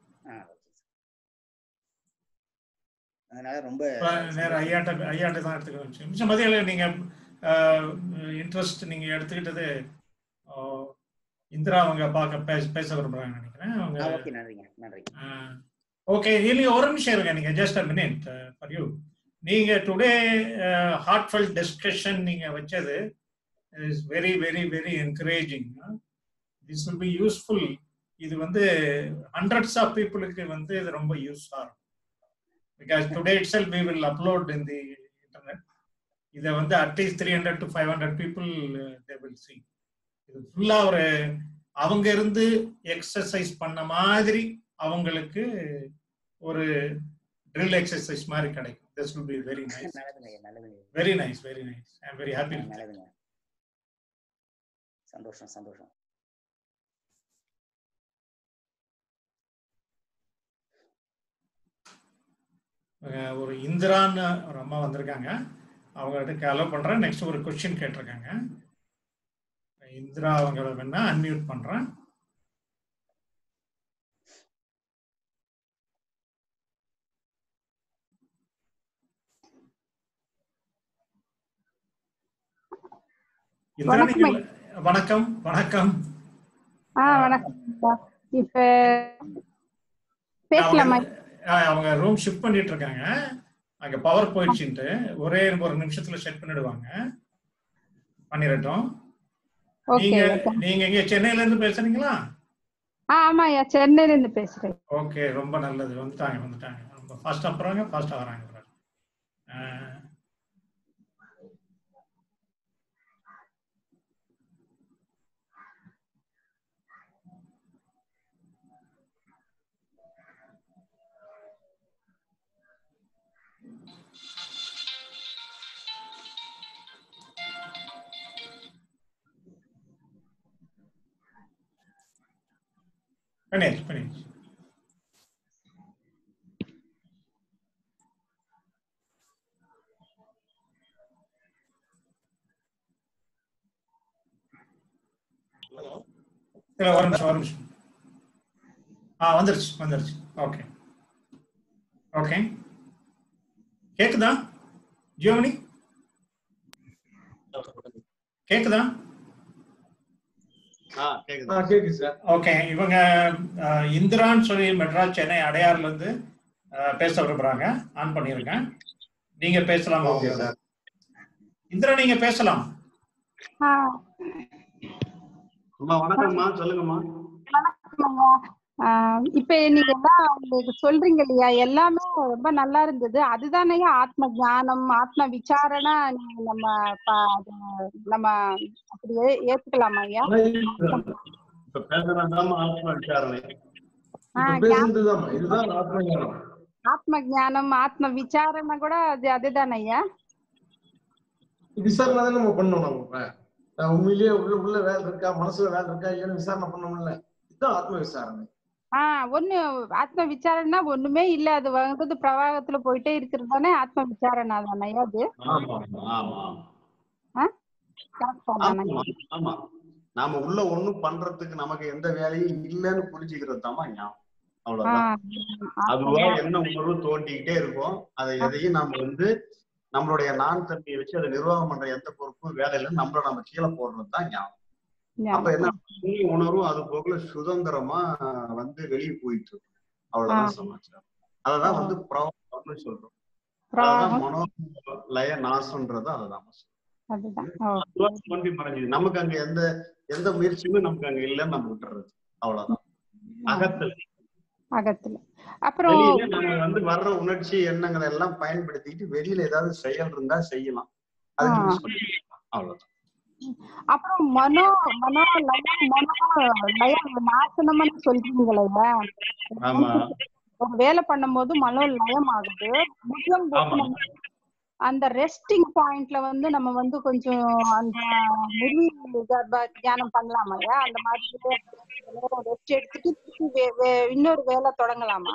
அதனால ரொம்ப நேரம் ஐயாட்ட தான் எடுத்துக்கணும். மிச்சம் மதியம் நீங்க இன்ட்ரெஸ்ட் நீங்க எடுத்துக்கிட்டது இந்திரா அவங்க பேச விரும்புறாங்க நினைக்கிறேன் அவங்க. ஓகே, நன்றிங்க நன்றி. ஓகே, இல்லைங்க ஒரு நிமிஷம் இருங்க, நீங்க just a minute for you. நீங்க டுடே ஹார்ட்ஃபெல்ட் டிஸ்கஷன் நீங்க வச்சது is very very very encouraging. This will be useful. இது வந்து ஹண்ட்ரட்ஸ் ஆஃப் பீப்புளுக்கு வந்து இது ரொம்ப யூஸ்ஃபுல்லா இருக்கும். Because today itself we will upload in the internet. இதை வந்து at least 300 to 500 people they will see. இது ஃபுல்லா ஒரு அவங்க இருந்து எக்ஸசைஸ் பண்ண மாதிரி அவங்களுக்கு ஒரு ட்ரில் எக்ஸசைஸ் மாதிரி கிடைக்கும். This will be very nice. Very nice, very nice. I am very happy. சந்தோஷம் சந்தோஷம். ஒரு இந்திரான்னு ஒரு அம்மா வந்திருக்காங்க, அவங்ககிட்ட அலோவ் பண்றேன். நெக்ஸ்ட் ஒரு கொஸ்டின் கேட்டிருக்காங்க. இந்திரா அவங்கள வேணா அன்மியூட் பண்றேன். இந்திரா நீங்க வணக்கம். வணக்கம். வணக்கம். இப்ப பேசலாமா? அவங்க ரூம் ஷிஃப்ட் பண்ணிட்டு இருக்காங்க, அங்க பவர் போயிடுச்சுட்டு ஒரே ஒரு நிமிஷத்துல செட் பண்ணிடுவாங்க. பண்ணிரட்டும். நீங்க எங்க சென்னையில இருந்து பேசுறீங்களா? ஆமாயா, சென்னையில இருந்து பேசுறேன். ஓகே, ரொம்ப நல்லது. வந்துட்டாங்க. ரொம்ப ஃபாஸ்டா போறாங்க, ஃபாஸ்டா வராங்க. பண்ணியாச்சு. ஒரு நிமிஷம். வந்துருச்சு. ஓகே கேக்குதா ஜியோமணி? கேக்குதா? கேக்குது சார். ஓகே, இவங்க இந்திரான்னு சொல்லி மெட்ராஸ் சென்னை அடையாறுல இருந்து பேச விரும்புறாங்க. ஆன் பண்ணிருக்கேன், நீங்க பேசலாம். Okay sir. இந்திரா நீங்க பேசலாம். வணக்கம்மா, சொல்லுங்கம்மா. இப்ப நீங்க எல்லாம் உங்களுக்கு சொல்றீங்க இல்லையா, எல்லாமே ரொம்ப நல்லா இருந்தது. அதுதானே ஆத்ம ஞானம், ஆத்ம விசாரணை. நம்ம அப்படியே ஏத்துக்கலாமா ஐயா? ஆத்ம ஞானம், ஆத்ம விசாரணை கூட அதுதானே ஐயா? விசாரணை தான் நம்ம பண்ணணும். நம்ம உண்மையிலேயே உள்ள வேலை இருக்கா, மனசுல வேலை இருக்கா இல்லைன்னு விசாரணை பண்ணணும்ல. இதுதான் ஆத்ம விசாரணை. ஒண்ணு ஆத்ம விசாரணை ஒண்ணுமே இல்ல, அது வந்து பிரவாகத்துல போயிட்டே இருக்கிறது தானே ஆத்ம விசாரணை தானே அது? ஆமா, நாம உள்ள ஒண்ணும் பண்றதுக்கு நமக்கு எந்த வேலையும் இல்லைன்னு புரிஞ்சுக்கிறது தான் ஞானம். அவ்வளவுதான். அதுவா என்ன உணர்வு தோண்டிக்கிட்டே இருக்கும். அதை எதையும் நம்ம வந்து நம்மளுடைய நான் தன்மையை வச்சு அதை நிர்வாகம் பண்ற எந்த பொறுப்பும் வேலை இல்லைன்னு நம்மள நம்ம கீழே போடுறது தான் ஞானம். அப்ப என்ன உணர்வும் அது போக்குல சுதந்திரமா வந்து வெளியே போயிட்டு இருக்கு. அவ்வளவுதான் சமாச்சாரம். அததான் வந்து பிரவாகம்னு சொல்றோம். அதான் மனோலய நாசம்ன்றது அதுதான் தோன்றி மறைஞ்சது. நமக்கு அங்க எந்த முயற்சியுமே நமக்கு அங்க இல்லைன்னு நம்ம விட்டுறது. அவ்வளவுதான். அகத்துல அப்புறம் நம்ம வந்து வர்ற உணர்ச்சி எண்ணங்களை எல்லாம் பயன்படுத்திட்டு வெளியில ஏதாவது செயல் இருந்தா செய்யலாம். அதுக்கு அவ்வளவுதான். அப்புறம் நாசனம்னு சொல்றீங்களே, ஒரு வேலை பண்ணும் போது மனோலயம் ஆகுது. அந்த ரெஸ்டிங் பாயிண்ட்ல வந்து நம்ம வந்து கொஞ்சம் அந்த தியானம் பண்ணலாமா? அந்த மாதிரி ரெஸ்ட் எடுத்துட்டு இன்னொரு வேலை தொடங்கலாமா?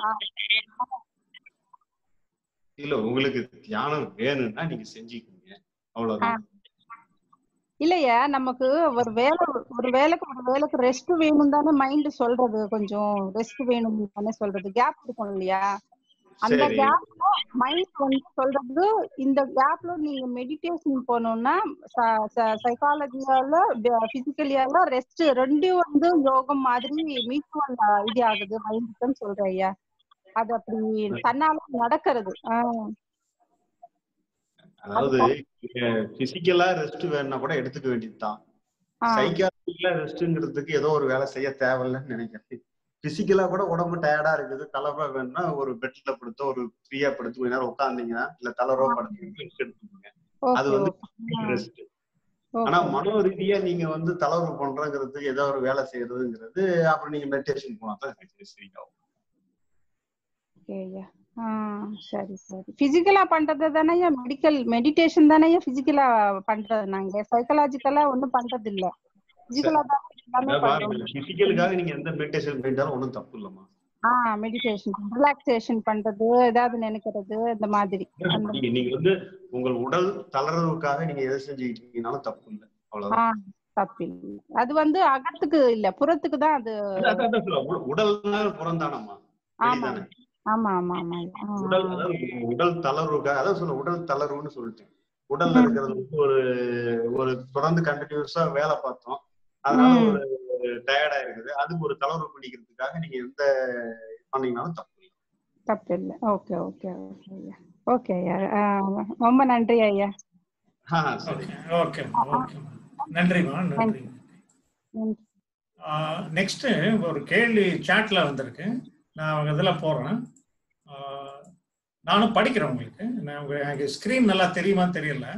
இல்ல, உங்களுக்கு தியானம் வேணும்னா நீங்க செஞ்சுக்கீங்க, அவ்வளவுதான். இல்லையா, நமக்கு ஒரு வேலைக்கு ரெஸ்ட் வேணும் தானே மைண்ட் சொல்றது. கொஞ்சம் ரெஸ்ட் வேணும் தானே சொல்றது. கேப் இருக்கும் இல்லையா, அந்த கேப்ல மைண்ட் வந்து சொல்றது. இந்த கேப்ல நீங்க மெடிடேஷன் போனோம்னா சைக்காலஜியால பிசிக்கலியால ரெஸ்ட் ரெண்டும் வந்து யோகம் மாதிரி மியூச்சுவல் இது ஆகுது மைண்டுக்குன்னு சொல்றேன் ஐயா. அது அப்படி தன்னால நடக்கிறது. அதாவது பிசிக்கலா ரெஸ்ட் வேணும்னா கூட எடுத்துக்க வேண்டியதுதான். சைக்காலஜிக்கலா ரெஸ்ட்ங்கிறதுக்கு ஏதோ ஒரு வேலை செய்ய தேவையில்லைன்னு நினைக்கிறேன். பிசிக்கலா கூட உடம்பு டயர்டா இருக்குது, தலைவா வேணும்னா ஒரு பெட்ல படுத்தோ ஒரு ஃப்ரீயா படுத்து கொஞ்ச நேரம் உட்காந்தீங்கன்னா இல்ல தலைவா படுத்து ரெஸ்ட் எடுத்துக்கோங்க. அது வந்து ரெஸ்ட். ஆனா மனோ ரீதியா நீங்க வந்து தலைவர் பண்றங்கிறதுக்கு ஏதோ ஒரு வேலை செய்யறதுங்கிறது அப்புறம் நீங்க மெடிடேஷன் போனா தான் சரியாகும். சரி சரி. பிசிக்கலா பண்றது தானே மெடிடேஷன் தானே பிசிக்கலா பண்றது. நாங்க சைக்காலஜிக்கலா ஒண்ணும் பண்றது இல்ல, பிசிக்கலா தான். பிசிக்கலுக்காக நீங்க எந்த மெடிடேஷன் பண்ணிட்டாலும் ஒண்ணும் தப்பு இல்லம்மா. மெடிடேஷன் ரிலாக்ஸேஷன் பண்றது, ஏதாவது நினைக்கிறது, இந்த மாதிரி. நீங்க வந்து உங்கள் உடல் தளர்வுக்காக நீங்க எதை செஞ்சுக்கிட்டீங்கனாலும் தப்பு இல்லை, அவ்வளவுதான். தப்பு இல்லை. அது வந்து அகத்துக்கு இல்ல, புறத்துக்கு தான் அது. உடல்னா புறந்தானம்மா. ஆமா ஆமா ஆமா. உடல் தளர்வுக்காக அதான் சொல்ல, உடல் தளர்வுன்னு சொல்லிட்டேன். உடல்ல இருக்கிறது வந்து ஒரு தொடர்ந்து கண்டினியூஸா வேலை பார்த்தோம், அதனால ஒரு டயர்டா இருக்குது. அதுக்கு ஒரு தளர்வு பண்ணிக்கிறதுக்காக நீங்க எந்த பண்ணீங்கன்னாலும் தப்பு இல்லை. ஓகே ஓகே ஓகே ஓகே ஐயா, ரொம்ப நன்றி ஐயா. ஓகே ஓகே, நன்றிமா, நன்றி. நெக்ஸ்ட் ஒரு கேள்வி சாட்ல வந்திருக்கு, நான் இதுல போடுறேன். நானும் படிக்கிறேன் உங்களுக்கு. எனக்கு ஸ்கிரீன் நல்லா தெரியுமா தெரியல.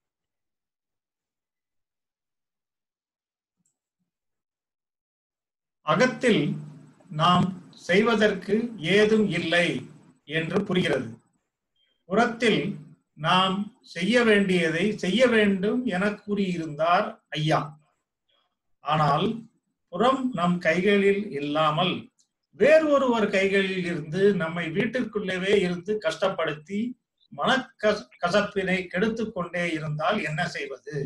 அகத்தில் நாம் செய்வதற்கு ஏதும் இல்லை என்று புரிகிறது. புறத்தில் நாம் செய்ய வேண்டியதை செய்ய வேண்டும் என கூறியிருந்தார் ஐயா. ஆனால் புறம் நம் கைகளில் இல்லாமல் வேறு ஒருவர் கைகளில் இருந்து நம்மை வீட்டிற்குள்ளவே இருந்து கஷ்டப்படுத்தி கசப்பினை கெடுத்து கொண்டே இருந்தால் என்ன செய்வது?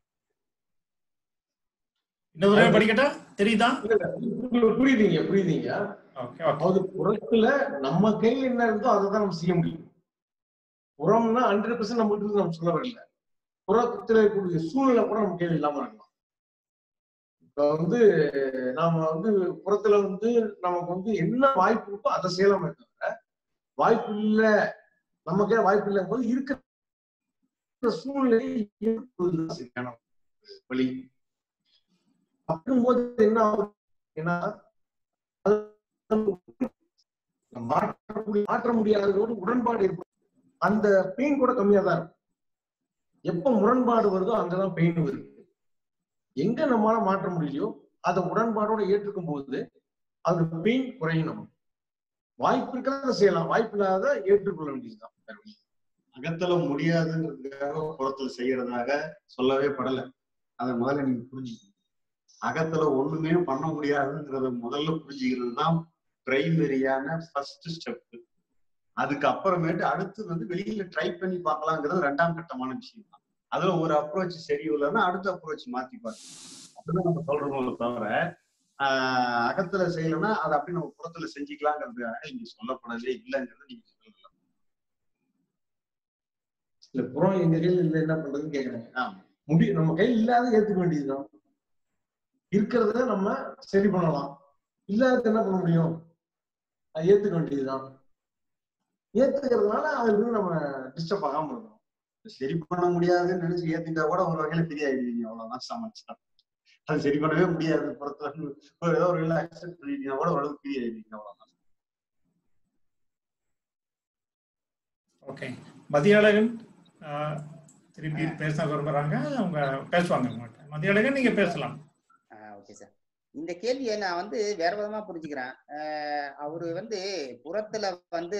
இன்னொரு படிக்கட்டா? தெரியுதா? புரியுதீங்க. அதாவது புறத்துல நம்ம கையில் என்ன இருந்தோ அதைதான் நம்ம செய்ய முடியும். புறம்னா 100% நம்ம நம்ம சொல்ல வரல. புறத்துல இருக்கக்கூடிய சூழ்நிலை கூட நம்ம கையில் இல்லாம இருக்கலாம். இப்ப நாம புறத்துல நமக்கு என்ன வாய்ப்பு இருக்கோ அதை செய்யலாமே தவிர, வாய்ப்பு இல்ல நமக்கே வாய்ப்பு இல்லை போது இருக்கிற சூழ்நிலை வழி. அப்படிங்கும்போது என்ன ஆகும்? ஏன்னா மாற்ற முடியாததோடு உடன்பாடு ஏற்படும். அந்த பெயின் கூட கம்மியா தான் இருக்கும். எப்ப முரண்பாடு வருதோ அங்கதான் பெயின் வருது. எங்க நம்மளால மாற்ற முடியலையோ அதை உடன்பாடோட ஏற்றுக்கும் போது அது பெயின் குறையும். நம்ம வாய்ப்பு இருக்கிறத செய்யலாம், வாய்ப்பு இல்லாத ஏற்றுக்கொள்ள வேண்டியதுதான். அகத்துல முடியாதுங்கிறதுக்காக புறத்துல செய்யறதாக சொல்லவே படல. அதை முதல்ல நீங்க புரிஞ்சுக்கணும். அகத்துல ஒண்ணுமே பண்ண முடியாதுங்கிறத முதல்ல புரிஞ்சுக்கிறது தான் பிரைமரியான ஃபர்ஸ்ட் ஸ்டெப். அதுக்கு அப்புறமேட்டு அடுத்து வெளியில ட்ரை பண்ணி பார்க்கலாங்கிறது 2ஆம் கட்டமான விஷயம் தான். அதுல ஒரு அப்ரோச் சரி இல்லைன்னா அடுத்த அப்ரோச் மாத்தி பார்க்கணும். அப்படிதான் நம்ம சொல்றோம். தவிர அகத்துல செய்யலைன்னா அதை அப்படி நம்ம புறத்துல செஞ்சுக்கலாங்கிறதுக்காக இங்க சொல்லப்படவே இல்லைங்கிறது நீங்க சொல்லல. இல்ல புறம் எங்க கையில் இல்லை என்ன பண்றதுன்னு கேக்குறாங்க. நம்ம கையில் இல்லாத ஏத்துக்க வேண்டியதுதான். இருக்கிறத நம்ம சரி பண்ணலாம், இல்லாத என்ன பண்ண முடியும்? ஏத்துக்க வேண்டியதுதான். ஏத்துக்கிறதுனால அதுல இருந்து நம்ம டிஸ்டர்ப் ஆகாம இருக்கணும். சரி பண்ண முடியாதுன்னு நினைச்சு ஏத்துட்டா கூட ஒரு வகையில ஃப்ரீ ஆயிடுவீங்க. அவ்வளவுதான் சமைச்சா. அது சரி பண்ணவே முடியாது புறத்துல ஏதோ ஒரு அக்செப்ட் பண்ணிட்டீங்கன்னா கூட ஓரளவு ஃப்ரீ ஆயிடுவீங்க. அவ்வளவுதான். ஓகே, மதியழகன் திருப்பி பேச விரும்புறாங்க, அவங்க பேசுவாங்க. மதியழகன் நீங்க பேசலாம். Okay sir. இந்த கேள்வியை நான் வேற விதமா புரிஞ்சுக்கிறேன். அவரு புறத்துல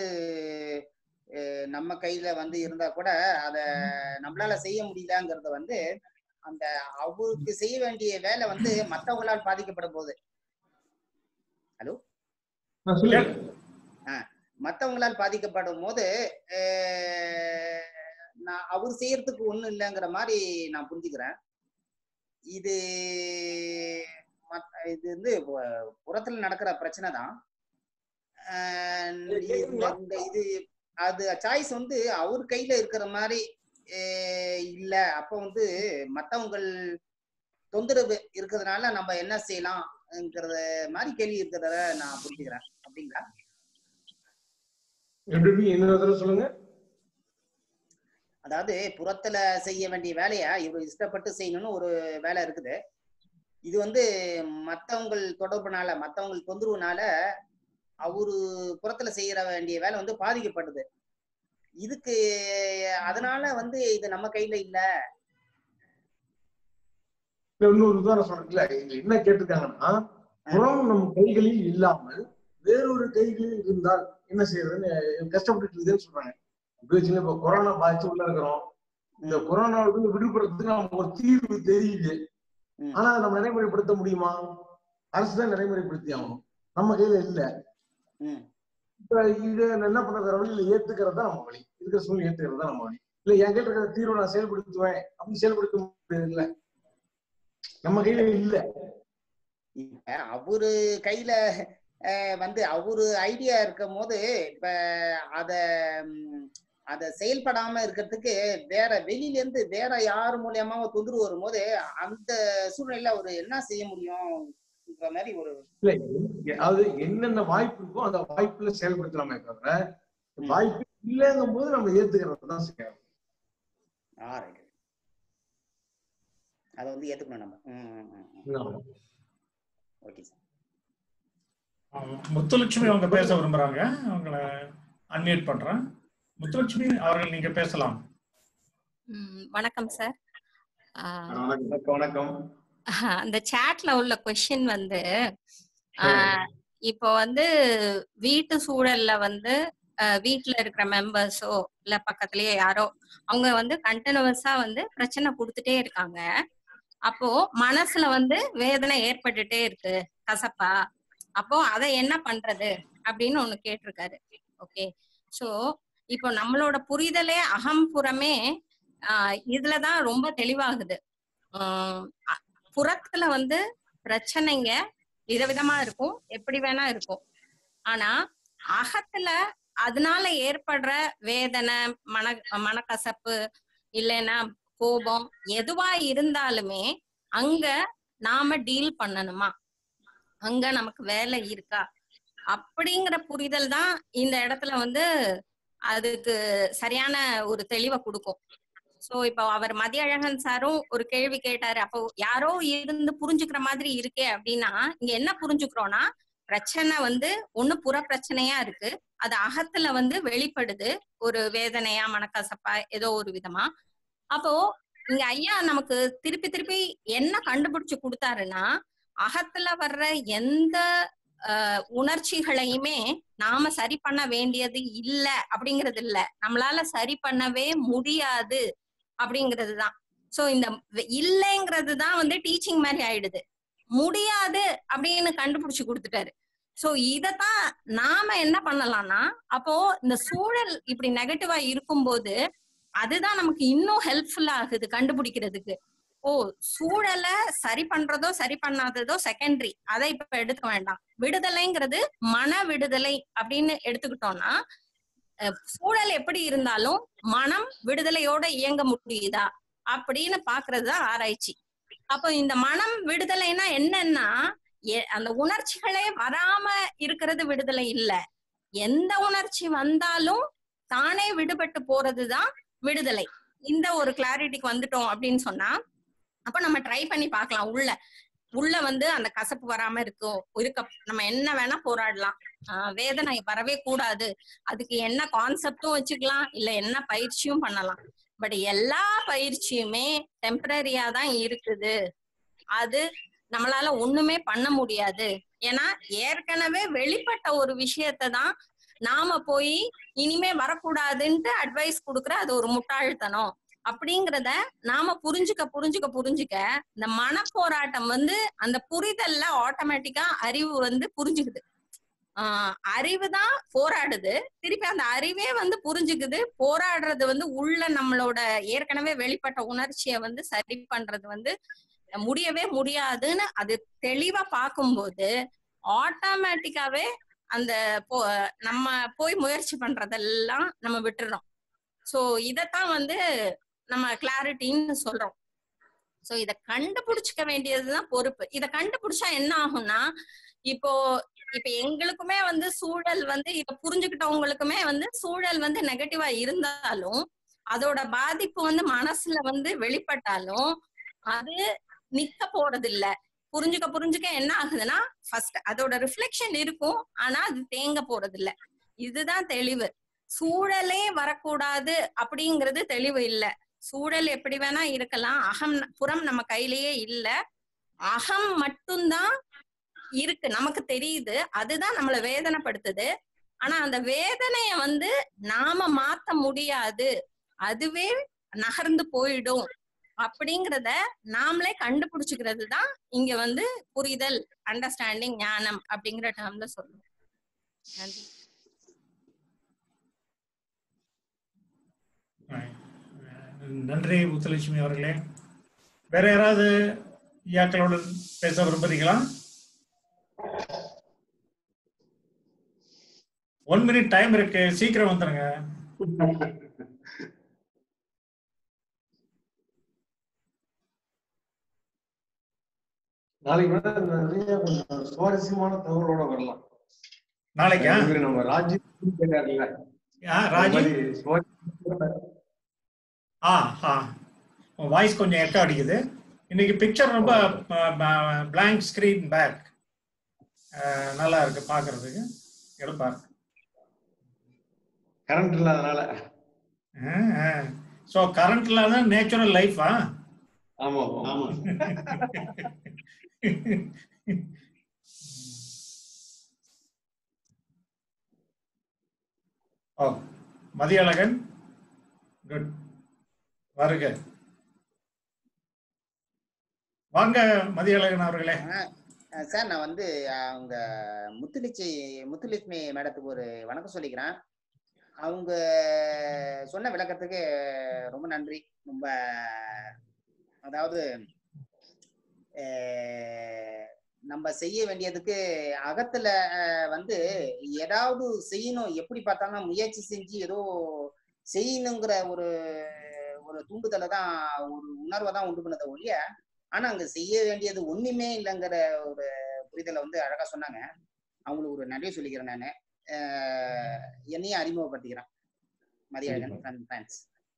நம்ம கையில இருந்தா கூட அத நம்மளால செய்ய முடியலங்கிறத அந்த அவருக்கு செய்ய வேண்டிய வேலை மத்தவங்களால் பாதிக்கப்படும் போது, ஹலோ, மத்தவங்களால் பாதிக்கப்படும் போது நான் அவர் செய்யறதுக்கு ஒண்ணும் இல்லைங்கிற மாதிரி நான் புரிஞ்சுக்கிறேன். இது இது புறத்துல நடக்கிற பிரச்சனை தான். இது அது சாய்ஸ் அவர் கையில இருக்கிற மாதிரி இல்ல. அப்ப மத்தவங்க தொந்தரவு இருக்கிறதுனால நம்ம என்ன செய்யலாம்ங்கிறத மாதிரி கேள்வி இருக்கிறத நான் புரிஞ்சுக்கிறேன். அப்படிங்களா? சொல்லுங்க. அதாவது புறத்துல செய்ய வேண்டிய வேலையா இவர் இஷ்டப்பட்டு செய்யணும்னு ஒரு வேலை இருக்குது. இது மத்தவங்க தொடர்புனால மத்தவங்க தொந்தரவுனால அவரு புறத்துல செய்யற வேண்டிய வேலை பாதிக்கப்படுது. இதுக்கு அதனால இது நம்ம கையில இல்ல. இன்னொரு உதாரணம் சொல்றேன். என்ன கேட்டிருக்காங்கன்னா, புறம் நம் கைகளில் இல்லாமல் வேறொரு கைகளில் இருந்தால் என்ன செய்யறதுன்னு கஷ்டப்பட்டு இருக்குதுன்னு சொல்றாங்க. இப்ப கொரோனா பாதிச்சு உள்ள இருக்கிறோம். இந்த கொரோனாவுக்கு விடுபடுறதுக்கு நமக்கு ஒரு தீர்வு தெரியுது. ஆனா நம்ம நடைமுறைப்படுத்த முடியுமா? அரசுதான் நடைமுறைப்படுத்தி ஆகணும். நம்ம கையில இல்ல. இப்ப இது என்ன பண்ற வழியில ஏத்துக்கிறது தான் நம்ம வழி. இருக்கிற சூழ்நிலை ஏத்துக்கிறது தான் நம்ம வழி. இல்ல என் கையில இருக்கிற தீர்வை நான் செயல்படுத்துவேன் அப்படின்னு செயல்படுத்த முடியாது. இல்ல, நம்ம கையில இல்ல. அவரு கையில அவரு ஐடியா இருக்கும் போது இப்ப அத செயல்படாம இருக்கிறதுக்கு வேற வெளியில இருந்து வேற யார் மூலியமா தொந்தரவு வரும்போது அந்த சூழ்நிலையில அவரு என்ன செய்ய முடியும் மாதிரி ஒரு அது என்னென்ன வாய்ப்பு இருக்கோ அந்த வாய்ப்புல செயல்படுத்தலாமே தவிர வாய்ப்பு இல்லைங்கும் போது நம்ம ஏத்துக்கிறது தான் செய்யணும். அதை ஏத்துக்கணும் நம்ம. Okay sir. முத்துலட்சுமி அவங்க பேச விரும்புறாங்க, அவங்கள அன்மியூட் பண்றேன். முத்துலட்சுமி அவர்கள் நீங்க பேசலாம். வணக்கம் சார். வணக்கம். அந்த சாட்ல உள்ள क्वेश्चन இப்போ வீட்டு சூழல்ல வீட்டுல இருக்கிற மெம்பர்ஸோ இல்ல பக்கத்துலயே யாரோ அவங்க கண்டினியூஸா பிரச்சனை கொடுத்துட்டே இருக்காங்க. அப்போ மனசுல வேதனை ஏற்பட்டுட்டே இருக்கு, கசப்பா. அப்போ அதை என்ன பண்றது அப்படின்னு ஒண்ணு கேட்டிருக்காரு. ஓகே, சோ இப்போ நம்மளோட புரிதலே அகம்புறமே இதுலதான் ரொம்ப தெளிவாகுது. புறத்துல வந்து பிரச்சனைங்க விதவிதமா இருக்கும், எப்படி வேணா இருக்கும். ஆனா அகத்துல அதனால ஏற்படுற வேதனை, மனக்கசப்பு இல்லைன்னா கோபம் எதுவா இருந்தாலுமே அங்க நாம டீல் பண்ணணுமா, அங்க நமக்கு வேலை இருக்கா அப்படிங்கிற புரிதல் தான் இந்த இடத்துல வந்து அதுக்கு சரியான ஒரு தெளிவை கொடுக்கும். சோ இப்போ அவர் மதியழகன் சாரும் ஒரு கேள்வி கேட்டாரு, அப்போ யாரோ இருந்து புரிஞ்சுக்கிற மாதிரி இருக்கே அப்படின்னா இங்க என்ன புரிஞ்சுக்கிறோம்னா, பிரச்சனை வந்து ஒண்ணு புற பிரச்சனையா இருக்கு, அது அகத்துல வந்து வெளிப்படுது ஒரு வேதனையா மனக்கசப்பா ஏதோ ஒரு விதமா. அப்போ இங்க ஐயா நமக்கு திருப்பி திருப்பி என்ன கண்டுபிடிச்சு கொடுத்தாருன்னா, அகத்துல வர்ற எந்த உணர்ச்சிகளையுமே நாம சரி பண்ண வேண்டியது இல்ல அப்படிங்கிறது இல்ல, நம்மளால சரி பண்ணவே முடியாது அப்படிங்கிறதுதான். சோ இந்த இல்லைங்கிறது தான் வந்து டீச்சிங் மாதிரி ஆயிடுது, முடியாது அப்படின்னு கண்டுபிடிச்சு கொடுத்துட்டாரு. சோ இதத்தான் நாம என்ன பண்ணலாம்னா, அப்போ இந்த சூழல் இப்படி நெகட்டிவா இருக்கும்போது அதுதான் நமக்கு இன்னும் ஹெல்ப்ஃபுல்லா ஆகுது கண்டுபிடிக்கிறதுக்கு. ஓ, சூழலை சரி பண்றதோ சரி பண்ணாததோ செகண்டரி, அதை இப்ப எடுத்துக்க வேண்டாம். விடுதலைங்கிறது மன விடுதலை அப்படின்னு எடுத்துக்கிட்டோம்னா, சூழல் எப்படி இருந்தாலும் மனம் விடுதலையோட இயங்க முடியுதா அப்படின்னு பாக்குறதுதான் ஆராய்ச்சி. அப்போ இந்த மனம் விடுதலைன்னா என்னன்னா, அந்த உணர்ச்சிகளே வராம இருக்கிறது விடுதலை இல்ல, எந்த உணர்ச்சி வந்தாலும் தானே விடுபட்டு போறதுதான் விடுதலை. இந்த ஒரு கிளாரிட்டிக்கு வந்துட்டோம் அப்படின்னு சொன்னா அப்ப நம்ம ட்ரை பண்ணி பார்க்கலாம். உள்ள வந்து அந்த கசப்பு வராம இருக்க நம்ம என்ன வேணா போராடலாம், வேதனை வரவே கூடாது, அதுக்கு என்ன கான்செப்டும் வச்சுக்கலாம், இல்ல என்ன பயிற்சியும் பண்ணலாம். பட் எல்லா பயிற்சியுமே டெம்பரரியா தான் இருக்குது, அது நம்மளால ஒண்ணுமே பண்ண முடியாது. ஏன்னா ஏற்கனவே வெளிப்பட்ட ஒரு விஷயத்த தான் நாம போய் இனிமே வரக்கூடாதுன்ட்டு அட்வைஸ் கொடுக்குற அது ஒரு முட்டாள்தனம் அப்படிங்கிறத நாம புரிஞ்சுக்க இந்த மனப்போராட்டம் வந்து அந்த புரிதல்ல ஆட்டோமேட்டிக்கா அறிவு வந்து புரிஞ்சுக்குது. அறிவு தான் போராடுது, திருப்பி அந்த அறிவே வந்து புரிஞ்சுக்குது. போராடுறது வந்து உள்ள நம்மளோட ஏற்கனவே வெளிப்பட்ட உணர்ச்சியை வந்து சரி பண்றது வந்து முடியவே முடியாதுன்னு அது தெளிவா பார்க்கும்போது ஆட்டோமேட்டிக்காவே அந்த நம்ம போய் முயற்சி பண்றதெல்லாம் நம்ம விட்டுறோம். சோ இதத்தான் வந்து நம்ம கிளாரிட்டின்னு சொல்றோம். சோ இத கண்டுபிடிச்சுக்க வேண்டியதுதான் பொறுப்பு. இத கண்டுபிடிச்சா என்ன ஆகும்னா, இப்போ எங்களுக்குமே வந்து சூழல் வந்து இப்ப புரிஞ்சுக்கிட்டவங்களுக்குமே வந்து சூழல் வந்து நெகட்டிவா இருந்தாலும் அதோட பாதிப்பு வந்து மனசுல வந்து வெளிப்பட்டாலும் அது நிக்க போறது இல்ல. புரிஞ்சுக்க என்ன ஆகுதுன்னா, ஃபர்ஸ்ட் அதோட ரிஃப்ளெக்ஷன் இருக்கும், ஆனா அது தேங்க போறது இல்ல. இதுதான் தெளிவு. சூழலே வரக்கூடாது அப்படிங்கிறது தெளிவு இல்ல. சூழல் எப்படி வேணா இருக்கலாம், அகம் புறம் நம்ம கையிலேயே இல்ல, அகம் மட்டும்தான் இருக்கு, நமக்கு தெரியுது, அதுதான் நம்மள வேதனைப்படுத்துது. ஆனா அந்த வேதனைய வந்து நாம மாத்த முடியாது, அதுவே நகர்ந்து போயிடும் அப்படிங்கிறத நாமளே கண்டுபிடிச்சுக்கிறது தான் இங்க வந்து புரிதல், அண்டர்ஸ்டாண்டிங், ஞானம் அப்படிங்கிற டேர்ம்ல சொல்லுவோம். நன்றி. நன்றி முத்துலட்சுமி அவர்களே. வேற யாராவது ஐயாக்களோடு பேச விரும்புறீங்களா? 1 minute டைம் இருக்கு, சீக்கிரம் வந்துருங்க. நாளைக்கு நிறைய கொஞ்சம் சுவாரஸ்யமான தகவலோட வரலாம். நாளைக்கா? நம்ம ராஜீவ் வாய்ஸ் கொஞ்சம் எக்கோ அடிக்குது. இன்னைக்கு பிக்சர் ரொம்ப பிளாங்க் ஸ்கிரீன் பேக் நல்லா இருக்கு பாக்குறதுக்கு, எடுப்பா கரண்ட் இல்லாதனால. சோ கரண்ட் இல்லாத நேச்சுரல் லைஃபா? ஆமா ஆமா. ஓ, மதியழகன் குட், வருக. வாங்க மதியழகன் அவர்களே. சார் நான் வந்து அவங்க முத்துலட்சுமி மேடத்துக்கு ஒரு வணக்கம் சொல்லிக்கிறேன். அவங்க சொன்ன விளக்கத்துக்கு ரொம்ப நன்றி. ரொம்ப அதாவது நம்ம செய்ய வேண்டியதுக்கு அகத்துல வந்து ஏதாவது செய்யணும், எப்படி பார்த்தாலும் முயற்சி செஞ்சு ஏதோ செய்யணுங்கிற ஒரு ஒரு தூண்டுதலை தான், ஒரு உணர்வை தான் உண்டு பண்ணதை ஒழிய, ஆனா அங்க செய்ய வேண்டியது ஒண்ணுமே இல்லைங்கிற ஒரு புரிதலை வந்து அழகா சொன்னாங்க. அவங்களுக்கு ஒரு நன்றி சொல்லிக்கிறேன். நான் என்னையும் அறிமுகப்படுத்திக்கிறேன். மதியழகன் பிரான்ஸ்.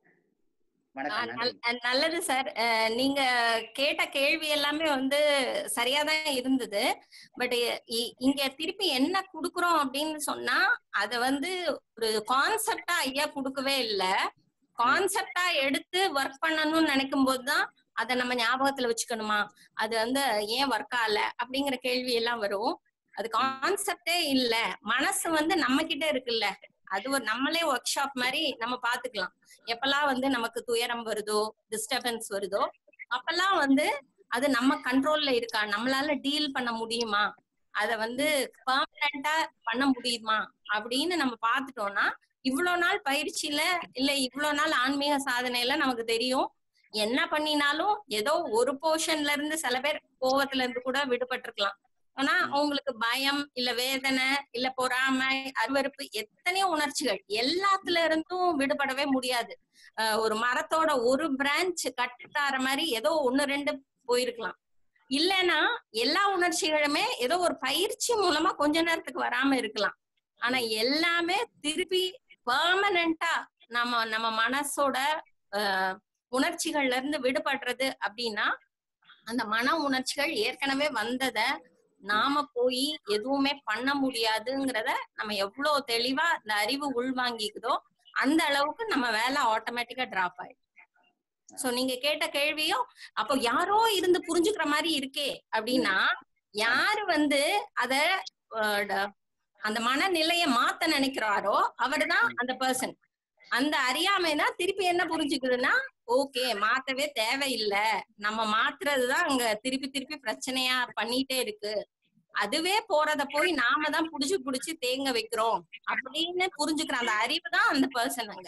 நல்லது சார். நீங்க கேட்ட கேள்வி எல்லாமே வந்து சரியாதான் இருந்தது. பட் இங்க திருப்பி என்ன குடுக்குறோம் அப்படின்னு சொன்னா, அத வந்து ஒரு கான்செப்டா ஐயா குடுக்கவே இல்லை. கான்செப்டா எடுத்து ஒர்க் பண்ணணும்னு நினைக்கும் போதுதான் அதை நம்ம ஞாபகத்துல வச்சுக்கணுமா, அது வந்து ஏன் ஒர்க் ஆகல அப்படிங்கிற கேள்வி எல்லாம் வரும். அது கான்செப்டே இல்ல, மனசு வந்து நம்ம கிட்ட இருக்குல்ல, அது ஒரு நம்மளே ஒர்க் ஷாப் மாதிரி நம்ம பாத்துக்கலாம். எப்பெல்லாம் வந்து நமக்கு துயரம் வருதோ, டிஸ்டர்பன்ஸ் வருதோ, அப்பெல்லாம் வந்து அது நம்ம கண்ட்ரோல்ல இருக்கா, நம்மளால டீல் பண்ண முடியுமா, அத வந்து பெர்மனண்டா பண்ண முடியுமா அப்படின்னு நம்ம பாத்துட்டோம்னா, இவ்வளவு நாள் பயிற்சியில இல்ல இவ்வளவு நாள் ஆன்மீக சாதனையில நமக்கு தெரியும், என்ன பண்ணினாலும் ஏதோ ஒரு போர்ஷன்ல இருந்து சில பேர் கோவத்துல இருந்து கூட விடுபட்டிருக்கலாம். ஆனா அவங்களுக்கு பயம் இல்ல வேதனை இல்ல பொறாமை அருவருப்பு எத்தனையோ உணர்ச்சிகள் எல்லாத்துல இருந்தும் விடுபடவே முடியாது. ஒரு மரத்தோட ஒரு பிரான்ச் கட்டார மாதிரி ஏதோ 1-2 போயிருக்கலாம். இல்லைன்னா எல்லா உணர்ச்சிகளுமே ஏதோ ஒரு பயிற்சி மூலமா கொஞ்ச நேரத்துக்கு வராம இருக்கலாம். ஆனா எல்லாமே திருப்பி பெர்மனண்டா நம்ம மனசோட உணர்ச்சிகள்ல இருந்து விடுபடுறது அப்படின்னா, அந்த மன உணர்ச்சிகள் ஏற்கனவே வந்தத நாம போய் எதுவுமே பண்ண முடியாதுங்கிறத நம்ம எவ்வளவு தெளிவா இந்த அறிவு உள்வாங்கிக்குதோ அந்த அளவுக்கு நம்ம வேலை ஆட்டோமேட்டிக்கா டிராப் ஆயிடும். சோ நீங்க கேட்ட கேள்வியும் அப்போ யாரோ இருந்து புரிஞ்சுக்கிற மாதிரி இருக்கே அப்படின்னா, யாரு வந்து அத அந்த மனநிலைய மாத்த நினைக்கிறாரோ அவர்தான் அந்த பர்சன். அந்த அறியாமைதான் திருப்பி என்ன புரிஞ்சுக்குதுன்னா, ஓகே மாத்தவே தேவையில்லை, நம்ம மாத்துறதுதான் அங்க திருப்பி திருப்பி பிரச்சனையா பண்ணிட்டே இருக்கு, அதுவே போறத போய் நாம தான் புடிச்சு தேங்க வைக்கிறோம் அப்படின்னு புரிஞ்சுக்கிற அந்த அறிவு தான் அந்த பர்சன் அங்க.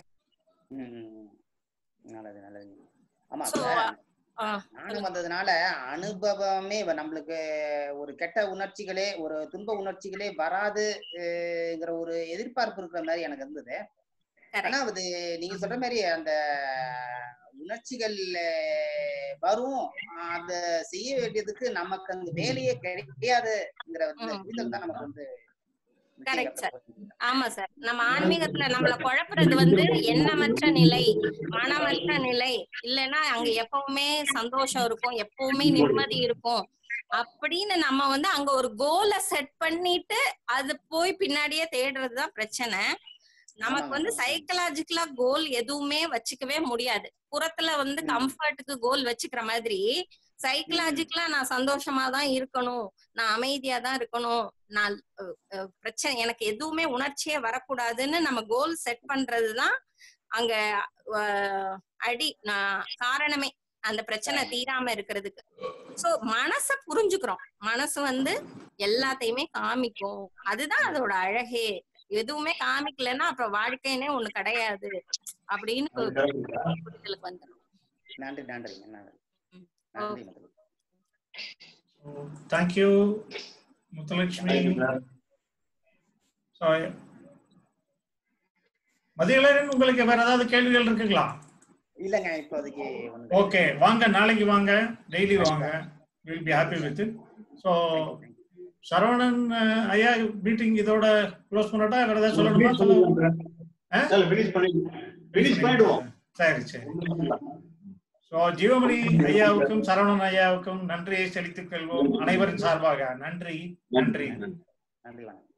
நல்லது நல்லது. ஆமா, நானும் வந்ததுனால அனுபவமே நம்மளுக்கு ஒரு கெட்ட உணர்ச்சிகளே ஒரு துன்ப உணர்ச்சிகளே வராதுங்கிற ஒரு எதிர்பார்ப்பு இருக்கிற மாதிரி எனக்கு இருந்தது. ஆனா அது நீங்க சொல்ற மாதிரி அந்த உணர்ச்சிகள் வரும், அத செய்ய வேண்டியதுக்கு நமக்கு அங்க வேலையே கிடையாதுங்கிற புரிதல் தான் நமக்கு வந்து. Correct sir. ஆமா சார், நம்ம ஆன்மீகத்துல நம்மள குழப்புறது வந்து எண்ணமற்ற நிலை, மனமற்ற நிலை, இல்லைன்னா அங்க எப்பவுமே சந்தோஷம் இருக்கும், எப்பவுமே நிம்மதி இருக்கும் அப்படின்னு நம்ம வந்து அங்க ஒரு கோலை செட் பண்ணிட்டு அது போய் பின்னாடியே தேடுறதுதான் பிரச்சனை. நமக்கு வந்து சைக்கலாஜிக்கலா கோல் எதுவுமே வச்சுக்கவே முடியாது. புறத்துல வந்து கம்ஃபர்ட்டுக்கு கோல் வச்சுக்கிற மாதிரி சைக்கலாஜிக்கலா நான் சந்தோஷமா தான் இருக்கணும், நான் அமைதியா தான் இருக்கணும், நான் பிரச்சனை எனக்கு எதுவுமே உணர்ச்சியே வரக்கூடாதுன்னு நம்ம கோல் செட் பண்றதுதான் அங்க காரணமே, அந்த பிரச்சனை தீராம இருக்கிறதுக்கு. சோ மனச புரிஞ்சுக்கிறோம், மனசு வந்து எல்லாத்தையுமே காமிக்கும், அதுதான் அதோட அழகே. எதுவுமே காமிக்கலன்னா அப்புறம் வாழ்க்கைன்னே ஒண்ணு கிடையாது அப்படின்னு புரிதலுக்கு வந்துடும். நன்றி நன்றி நன்றி. தேங்க்யூ முத்துலட்சுமி. மதியழகன், உங்களுக்கு வேற ஏதாவது கேள்விகள் இருக்குங்களா? இல்லங்க இப்போதைக்கு. ஓகே, வாங்க, நாளைக்கு வாங்க, டெய்லி வாங்க, will be happy with it. So Saravanan ஐயா மீட்டிங் இதோட க்ளோஸ் பண்ணட்டா, வேற ஏதாவது சொல்லணுமா? சரி சரி. ஸோ ஜீவமணி ஐயாவுக்கும் சரவணன் ஐயாவுக்கும் நன்றியை செலுத்திக் கொள்வோம் அனைவரின் சார்பாக. நன்றி நன்றி நன்றி.